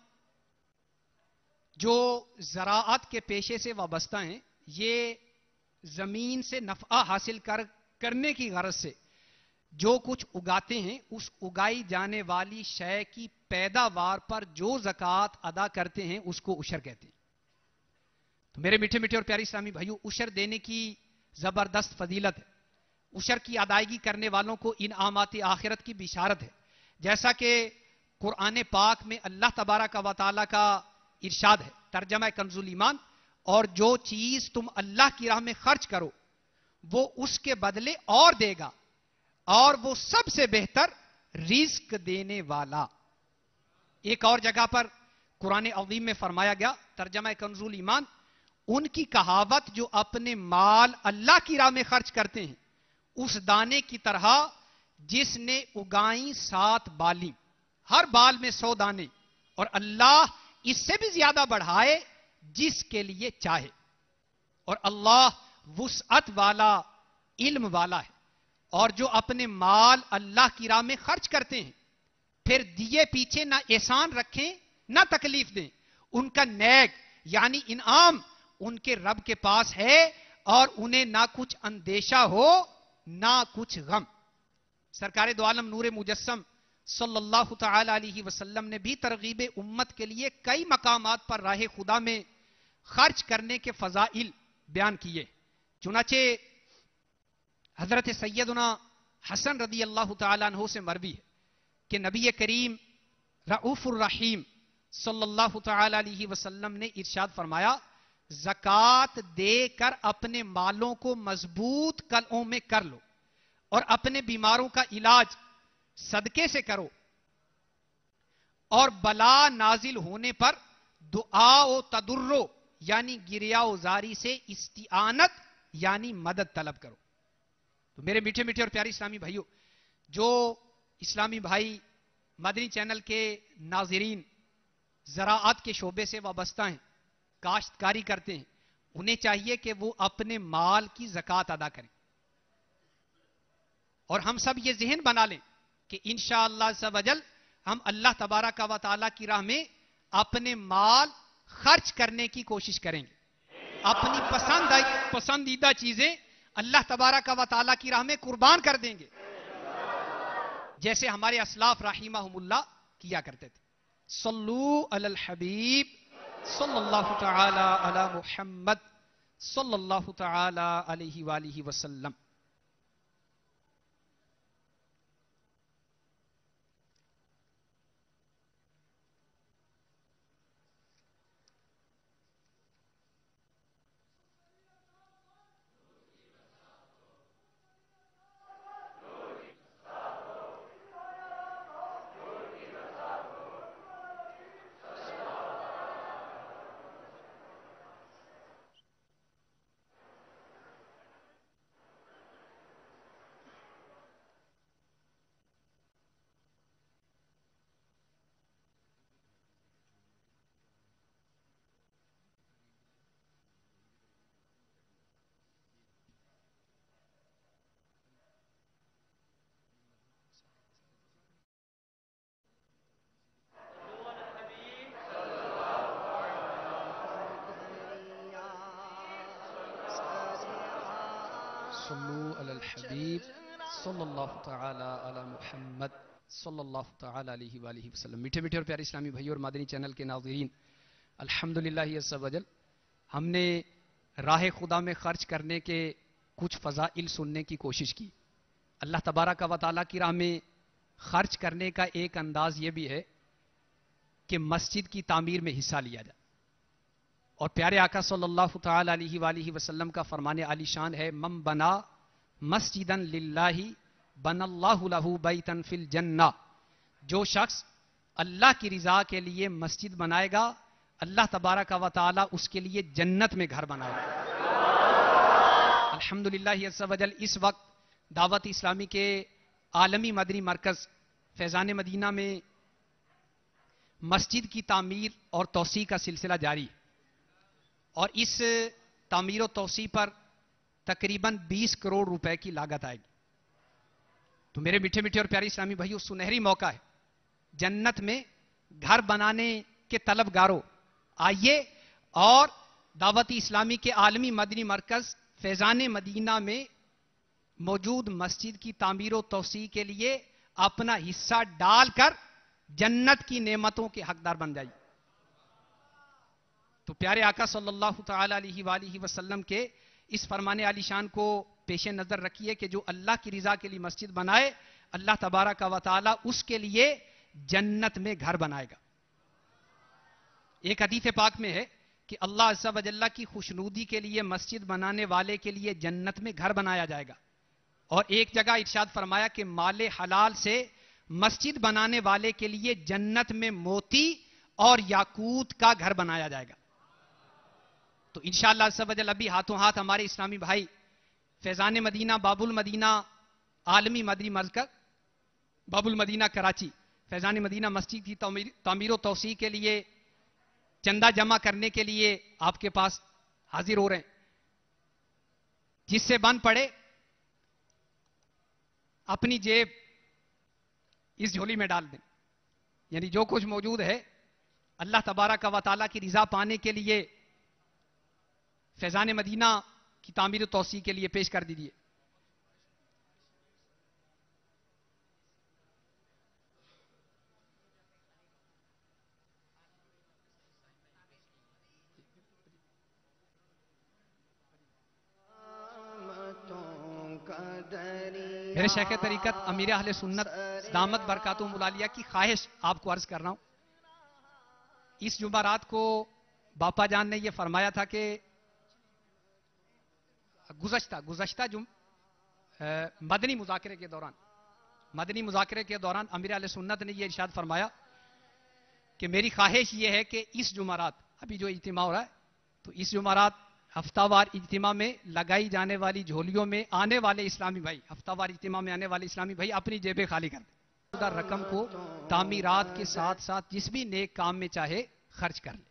جو زراعت کے پیشے سے وابستہ ہیں، یہ زمین سے نفع حاصل کرنے کی غرض سے جو کچھ اگاتے ہیں اس اگائی جانے والی شے کی پیداوار پر جو زکوٰۃ ادا کرتے ہیں اس کو عشر کہتے ہیں. تو میرے میٹھے میٹھے اور پیارے اسلامی بھائیوں، عشر دینے کی زبردست فضیلت ہے. عشر کی ادائیگی کرنے والوں کو انعامات آخرت کی بشارت ہے. جیسا کہ قرآن پاک میں اللہ تبارک و تعالی کا ارشاد ہے، ترجمہ کنز ایمان، اور جو چیز تم اللہ کی راہ میں خرچ کرو وہ اس کے بدلے اور دے گا، اور وہ سب سے بہتر رزق دینے والا. ایک اور جگہ پر قرآن عظیم میں فرمایا گیا، ترجمہ کنز ایمان، ان کی کہاوت جو اپنے مال اللہ کی راہ میں خرچ کرتے ہیں اس دانے کی طرح جس نے اگائیں 7 بالیں، ہر بال میں 100 دانے، اور اللہ اس سے بھی زیادہ بڑھائے جس کے لیے چاہے. اور اللہ وسعت والا، علم والا ہے. اور جو اپنے مال اللہ کی راہ میں خرچ کرتے ہیں پھر دیے پیچھے نہ احسان رکھیں نہ تکلیف دیں، ان کا نیک یعنی انعام ان کے رب کے پاس ہے، اور انہیں نہ کچھ اندیشہ ہو نہ کچھ غم. سرکار دو عالم نور مجسم صلی اللہ تعالی علیہ وسلم نے بھی ترغیب امت کے لیے کئی مقامات پر راہ خدا میں خرچ کرنے کے فضائل بیان کیے. چنانچہ حضرت سیدنا حسن رضی اللہ تعالیٰ عنہ سے مروی ہے کہ نبی کریم رؤوف الرحیم صلی اللہ تعالی علیہ وسلم نے ارشاد فرمایا، زکوٰۃ دے کر اپنے مالوں کو مضبوط قلعوں میں کر لو، اور اپنے بیماروں کا علاج صدقے سے کرو، اور بلا نازل ہونے پر دعا و تضرع یعنی گریا و زاری سے استعانت یعنی مدد طلب کرو. تو میرے میٹھے میٹھے اور پیارے اسلامی بھائیوں، جو اسلامی بھائی مدنی چینل کے ناظرین زراعت کے شعبے سے وابستہ ہیں، کاشتکاری کرتے ہیں، انہیں چاہیے کہ وہ اپنے مال کی زکوٰۃ ادا کریں. اور ہم سب یہ ذہن بنا لیں کہ انشاءاللہ عز و جل ہم اللہ تبارک و تعالی کی راہ میں اپنے مال خرچ کرنے کی کوشش کریں گے. اپنی پسندیدہ چیزیں اللہ تبارک و تعالی کی راہ میں قربان کر دیں گے، جیسے ہمارے اسلاف رحمہم اللہ کیا کرتے تھے. صلو علی الحبیب صلی اللہ تعالی علی محمد صلی اللہ تعالی علیہ وآلہ وسلم. صلو علی الحبیب صلی اللہ تعالی علی محمد صلی اللہ تعالی علیہ وآلہ وسلم۔ میٹھے میٹھے اور پیارے اسلامی بھائی اور مدنی چینل کے ناظرین، الحمدللہ عز وجل ہم نے راہ خدا میں خرچ کرنے کے کچھ فضائل سننے کی کوشش کی۔ اللہ تبارک و تعالیٰ کی راہ میں خرچ کرنے کا ایک انداز یہ بھی ہے کہ مسجد کی تعمیر میں حصہ لیا جائے، اور پیارے آقا صلی اللہ تعالی علیہ وآلہ وسلم کا فرمان عالی شان ہے، من بنا مسجدن للہ بن اللہ لہ بیتن فی الجنہ، جو شخص اللہ کی رضا کے لیے مسجد بنائے گا اللہ تبارک و تعالی اس کے لیے جنت میں گھر بنائے گا۔ الحمدللہ عز وجل اس وقت دعوت اسلامی کے عالمی مدنی مرکز فیضان مدینہ میں مسجد کی تعمیر اور توسیع کا سلسلہ جاری ہے، اور اس تعمیر و توسیع پر تقریباً 20 کروڑ روپے کی لاگت آئے گی۔ تو میرے میٹھے میٹھے اور پیارے اسلامی بھائیو، سنہری موقع ہے، جنت میں گھر بنانے کے طلبگاروں آئیے اور دعوت اسلامی کے عالمی مدنی مرکز فیضان مدینہ میں موجود مسجد کی تعمیر و توسیع کے لیے اپنا حصہ ڈال کر جنت کی نعمتوں کے حقدار بن جائیے۔ تو پیارے آقا صلی اللہ تعالی علیہ وآلہ وسلم کے اس فرمان عالی شان کو پیش نظر رکھیے کہ جو اللہ کی رضا کے لیے مسجد بنائے اللہ تبارک و تعالی اس کے لیے جنت میں گھر بنائے گا۔ ایک حدیث پاک میں ہے کہ اللہ عز و جل کی خوشنودی کے لیے مسجد بنانے والے کے لیے جنت میں گھر بنایا جائے گا، اور ایک جگہ ارشاد فرمایا کہ مال حلال سے مسجد بنانے والے کے لیے جنت میں موتی اور یاقوت کا گھر بنایا جائے گا۔ تو انشاءاللہ عز و جل ابھی ہاتھوں ہاتھ ہمارے اسلامی بھائی فیضان مدینہ باب المدینہ عالمی مدنی مرکز باب المدینہ کراچی فیضان مدینہ مسجد کی تعمیر و توسیع کے لیے چندہ جمع کرنے کے لیے آپ کے پاس حاضر ہو رہے ہیں۔ جس سے بن پڑے اپنی جیب اس جھولی میں ڈال دیں، یعنی جو کچھ موجود ہے اللہ تبارک و تعالیٰ کی رضا پانے کے لیے فیضان مدینہ کی تعمیر و توسیع کے لیے پیش کر دیجیے۔ میرے شیخ طریقت امیر اہل سنت دامت برکاتہم العالیہ کی خواہش آپ کو عرض کر رہا ہوں، اس جمعرات کو باپا جان نے یہ فرمایا تھا کہ گزشتہ مدنی مذاکرے کے دوران امیر اہل سنت نے یہ ارشاد فرمایا کہ میری خواہش یہ ہے کہ اس جمعرات ابھی جو اجتماع ہو رہا ہے تو اس جمعرات ہفتہ وار اجتماع میں لگائی جانے والی جھولیوں میں آنے والے اسلامی بھائی اپنی جیبیں خالی کر دیں، رقم کو تعمیرات کے ساتھ ساتھ جس بھی نیک کام میں چاہے خرچ کر لیں۔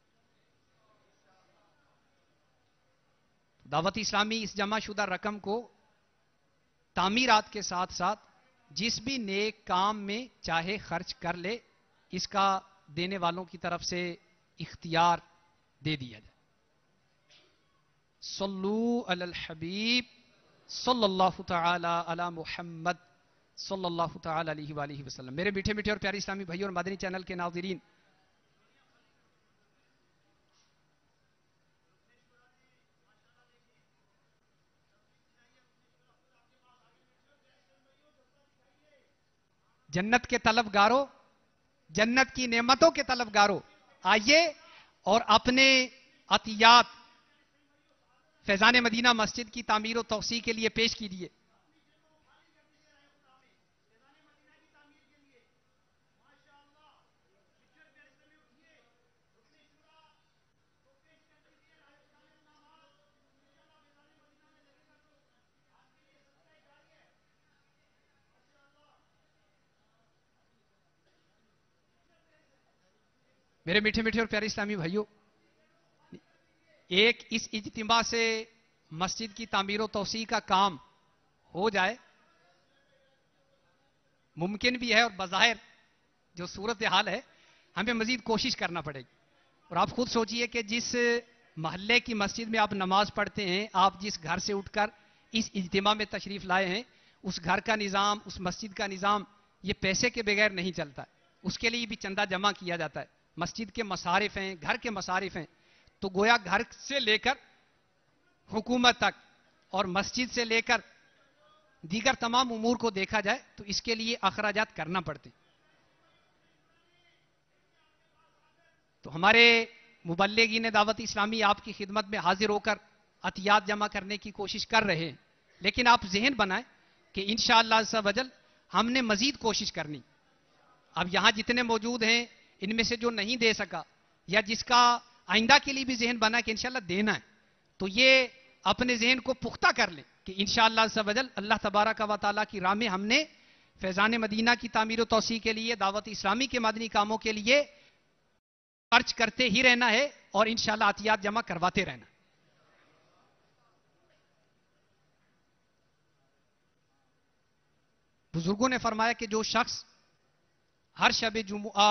دعوت اسلامی اس جمع شدہ رقم کو تعمیرات کے ساتھ ساتھ جس بھی نیک کام میں چاہے خرچ کر لے، اس کا دینے والوں کی طرف سے اختیار دے دیا جائے۔ صلو علی الحبیب صلی اللہ تعالی علی محمد صلی اللہ تعالی علیہ وآلہ وسلم۔ میرے میٹھے میٹھے اور پیارے اسلامی بھائی اور مدنی چینل کے ناظرین، جنت کے طلبگاروں، جنت کی نعمتوں کے طلبگاروں، آئیے اور اپنے عطیات فیضان مدینہ مسجد کی تعمیر و توسیع کے لیے پیش کیجیے۔ میرے میٹھے میٹھے اور پیارے اسلامی بھائیوں، ایک اس اجتماع سے مسجد کی تعمیر و توسیع کا کام ہو جائے ممکن بھی ہے، اور بظاہر جو صورتحال ہے ہمیں مزید کوشش کرنا پڑے گی۔ اور آپ خود سوچئے کہ جس محلے کی مسجد میں آپ نماز پڑھتے ہیں، آپ جس گھر سے اٹھ کر اس اجتماع میں تشریف لائے ہیں، اس گھر کا نظام، اس مسجد کا نظام یہ پیسے کے بغیر نہیں چلتا ہے، اس کے لیے بھی چندہ جمع کیا جاتا ہے، مسجد کے مصارف ہیں، گھر کے مصارف ہیں، تو گویا گھر سے لے کر حکومت تک اور مسجد سے لے کر دیگر تمام امور کو دیکھا جائے تو اس کے لیے اخراجات کرنا پڑتے ہیں۔ تو ہمارے مبلغین دعوت اسلامی آپ کی خدمت میں حاضر ہو کر عطیات جمع کرنے کی کوشش کر رہے ہیں، لیکن آپ ذہن بنائیں کہ انشاءاللہ عز و جل ہم نے مزید کوشش کرنی۔ اب یہاں جتنے موجود ہیں ان میں سے جو نہیں دے سکا یا جس کا آئندہ کے لیے بھی ذہن بنا کہ انشاءاللہ دینا ہے، تو یہ اپنے ذہن کو پختہ کر لیں کہ انشاءاللہ عز و جل اللہ تبارک و تعالیٰ کی راہ میں ہم نے فیضان مدینہ کی تعمیر و توسیع کے لیے، دعوت اسلامی کے مدنی کاموں کے لیے خرچ کرتے ہی رہنا ہے اور انشاءاللہ عطیات جمع کرواتے رہنا۔ بزرگوں نے فرمایا کہ جو شخص ہر شب جمعہ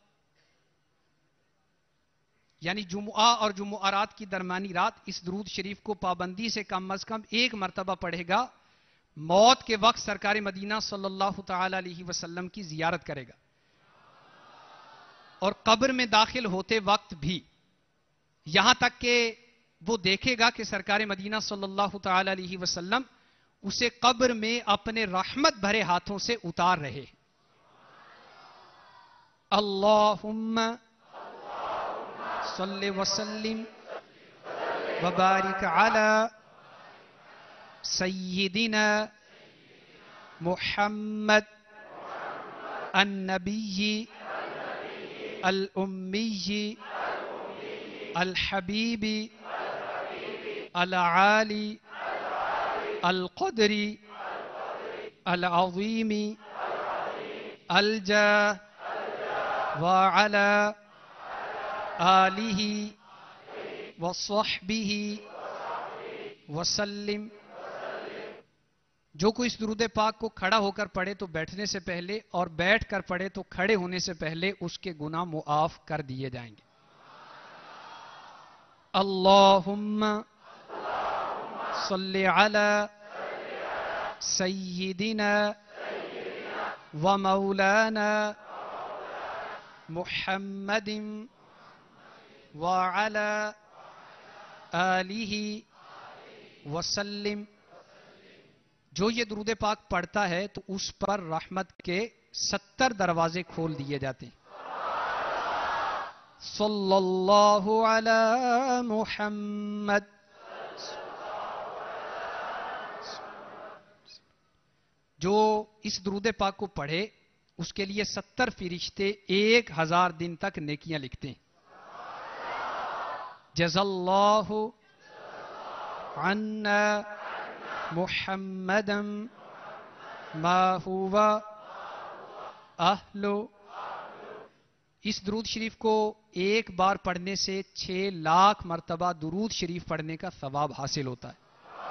یعنی جمعہ اور جمعرات کی درمیانی رات اس درود شریف کو پابندی سے کم از کم ایک مرتبہ پڑھے گا، موت کے وقت سرکار مدینہ صلی اللہ تعالی علیہ وسلم کی زیارت کرے گا، اور قبر میں داخل ہوتے وقت بھی یہاں تک کہ وہ دیکھے گا کہ سرکار مدینہ صلی اللہ تعالی علیہ وسلم اسے قبر میں اپنے رحمت بھرے ہاتھوں سے اتار رہے۔ اللہم صلی وسلم وبارک علی سیدنا محمد النبی الأمی الحبیب العالی القدری العظیم الجاہ وعلی آلہ وصحبہ وسلم۔ جو کوئی اس درود پاک کو کھڑا ہو کر پڑھے تو بیٹھنے سے پہلے اور بیٹھ کر پڑھے تو کھڑے ہونے سے پہلے اس کے گناہ معاف کر دیے جائیں گے۔ اللہم صلی علی سیدنا و مولانا محمد وعلی آلہ وسلم۔ جو یہ درود پاک پڑھتا ہے تو اس پر رحمت کے 70 دروازے کھول دیے جاتے ہیں۔ صلی اللہ علی محمد۔ جو اس درود پاک کو پڑھے اس کے لیے 70 فرشتے 1000 دن تک نیکیاں لکھتے ہیں۔ جزا اللہ عنا محمدا ما هو اہل۔ اس درود شریف کو ایک بار پڑھنے سے 6 لاکھ مرتبہ درود شریف پڑھنے کا ثواب حاصل ہوتا ہے۔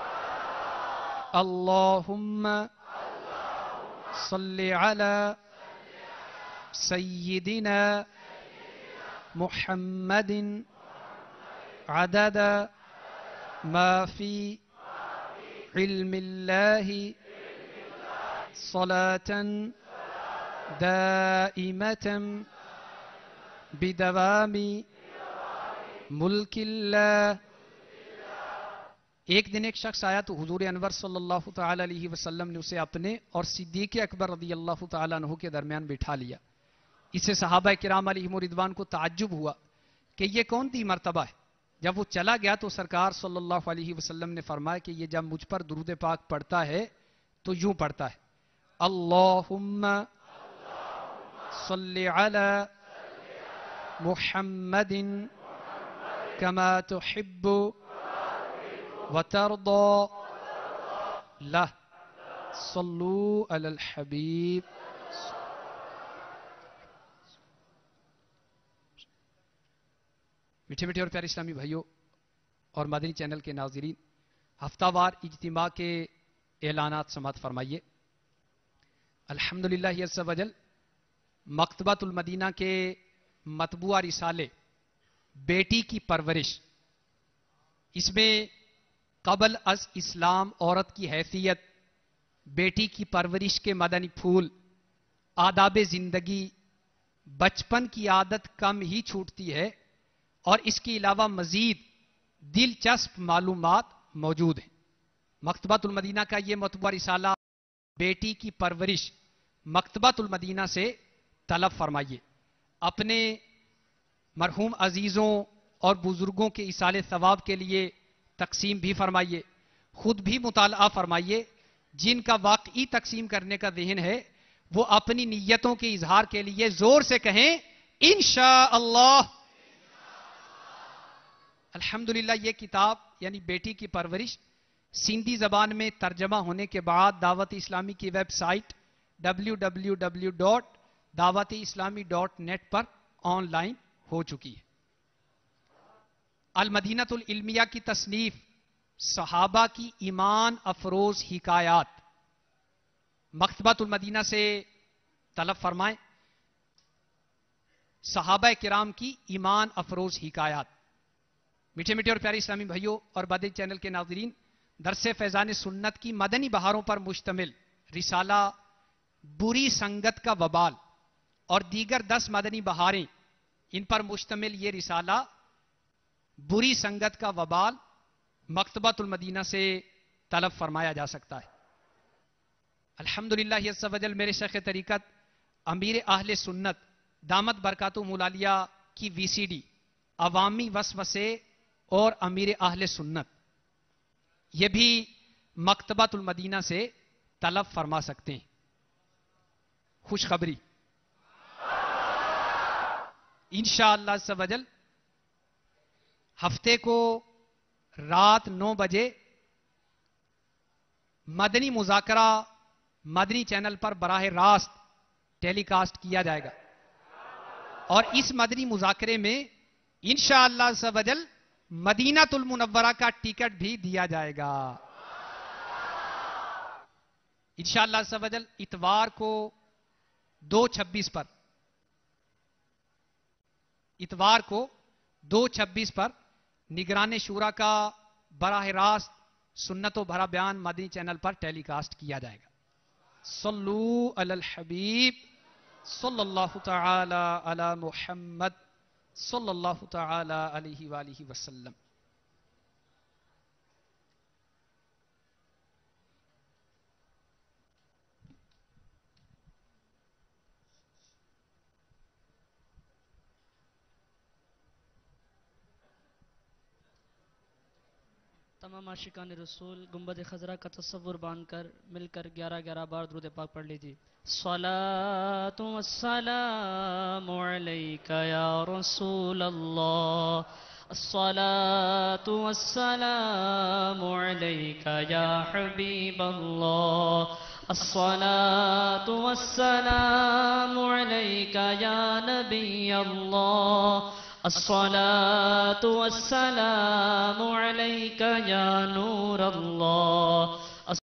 اللہم صلی علی سیدنا محمد عدد ما فی علم اللہ صلاة دائمة بدوام ملک اللہ۔ ایک دن ایک شخص آیا تو حضور انور صلی اللہ تعالی علیہ وسلم نے اسے اپنے اور صدیق اکبر رضی اللہ تعالیٰ عنہ کے درمیان بٹھا لیا۔ اسے صحابہ کرام علیہم رضوان کو تعجب ہوا کہ یہ کون سی مرتبہ ہے۔ جب وہ چلا گیا تو سرکار صلی اللہ علیہ وسلم نے فرمایا کہ یہ جب مجھ پر درود پاک پڑھتا ہے تو یوں پڑھتا ہے، اللہم صلی علی محمد کما تحب وترضى له صلو علی الحبیب۔ میٹھے میٹھے اور پیارے اسلامی بھائیوں اور مدنی چینل کے ناظرین، ہفتہ وار اجتماع کے اعلانات سماعت فرمائیے۔ الحمدللہ عز و جل مکتبۃ المدینہ کے مطبوعہ رسالے بیٹی کی پرورش، اس میں قبل از اسلام عورت کی حیثیت، بیٹی کی پرورش کے مدنی پھول، آداب زندگی، بچپن کی عادت کم ہی چھوٹتی ہے، اور اس کے علاوہ مزید دلچسپ معلومات موجود ہیں۔ مکتبۃ المدینہ کا یہ مطبوعہ رسالہ بیٹی کی پرورش مکتبۃ المدینہ سے طلب فرمائیے، اپنے مرحوم عزیزوں اور بزرگوں کے ایصال ثواب کے لیے تقسیم بھی فرمائیے، خود بھی مطالعہ فرمائیے۔ جن کا واقعی تقسیم کرنے کا ذہن ہے وہ اپنی نیتوں کے اظہار کے لیے زور سے کہیں انشاءاللہ۔ الحمدللہ یہ کتاب یعنی بیٹی کی پرورش سندھی زبان میں ترجمہ ہونے کے بعد دعوت اسلامی کی ویب سائٹ www.dawat-islami.net پر آن لائن ہو چکی ہے۔ المدینہ العلمیہ کی تصنیف صحابہ کی ایمان افروز حکایات مکتبۃ المدینہ سے طلب فرمائیں۔ صحابہ کرام کی ایمان افروز حکایات۔ میٹھے میٹھے اور پیارے اسلامی بھائیوں اور بادی چینل کے ناظرین، درس فیضان سنت کی مدنی بہاروں پر مشتمل رسالہ بری سنگت کا وبال اور دیگر 10 مدنی بہاریں، ان پر مشتمل یہ رسالہ بری سنگت کا وبال مکتبۃ المدینہ سے طلب فرمایا جا سکتا ہے۔ الحمدللہ عز و جل میرے شیخ طریقت امیر اہل سنت دامت برکاتہم العالیہ کی VCD عوامی وسوسے اور امیر اہل سنت، یہ بھی مکتبۃ المدینہ سے طلب فرما سکتے ہیں۔ خوشخبری، انشاءاللہ عز و جل ہفتے کو رات 9 بجے مدنی مذاکرہ مدنی چینل پر براہ راست ٹیلی کاسٹ کیا جائے گا، اور اس مدنی مذاکرے میں انشاءاللہ عز و جل مدینہ المنورہ کا ٹکٹ بھی دیا جائے گا۔ انشاءاللہ عز و جل اتوار کو 2/26 پر نگران شورا کا براہ راست سنت و بھرا بیان مدنی چینل پر ٹیلی کاسٹ کیا جائے گا۔ صلو علی الحبیب صلی اللہ تعالی علی محمد صلی اللہ تعالی علیہ وآلہ وسلم۔ تمام عاشقان رسول گنبد خضرا کا تصور باندھ کر مل کر 11 بار درود پاک پڑھ لیجیے۔ صلاۃ والسلام علیک یا رسول اللہ، الصلاۃ والسلام علیک یا حبیب اللہ، الصلاۃ والسلام علیک یا نبی اللہ، الصلاۃ والسلام علیک یا نور اللہ۔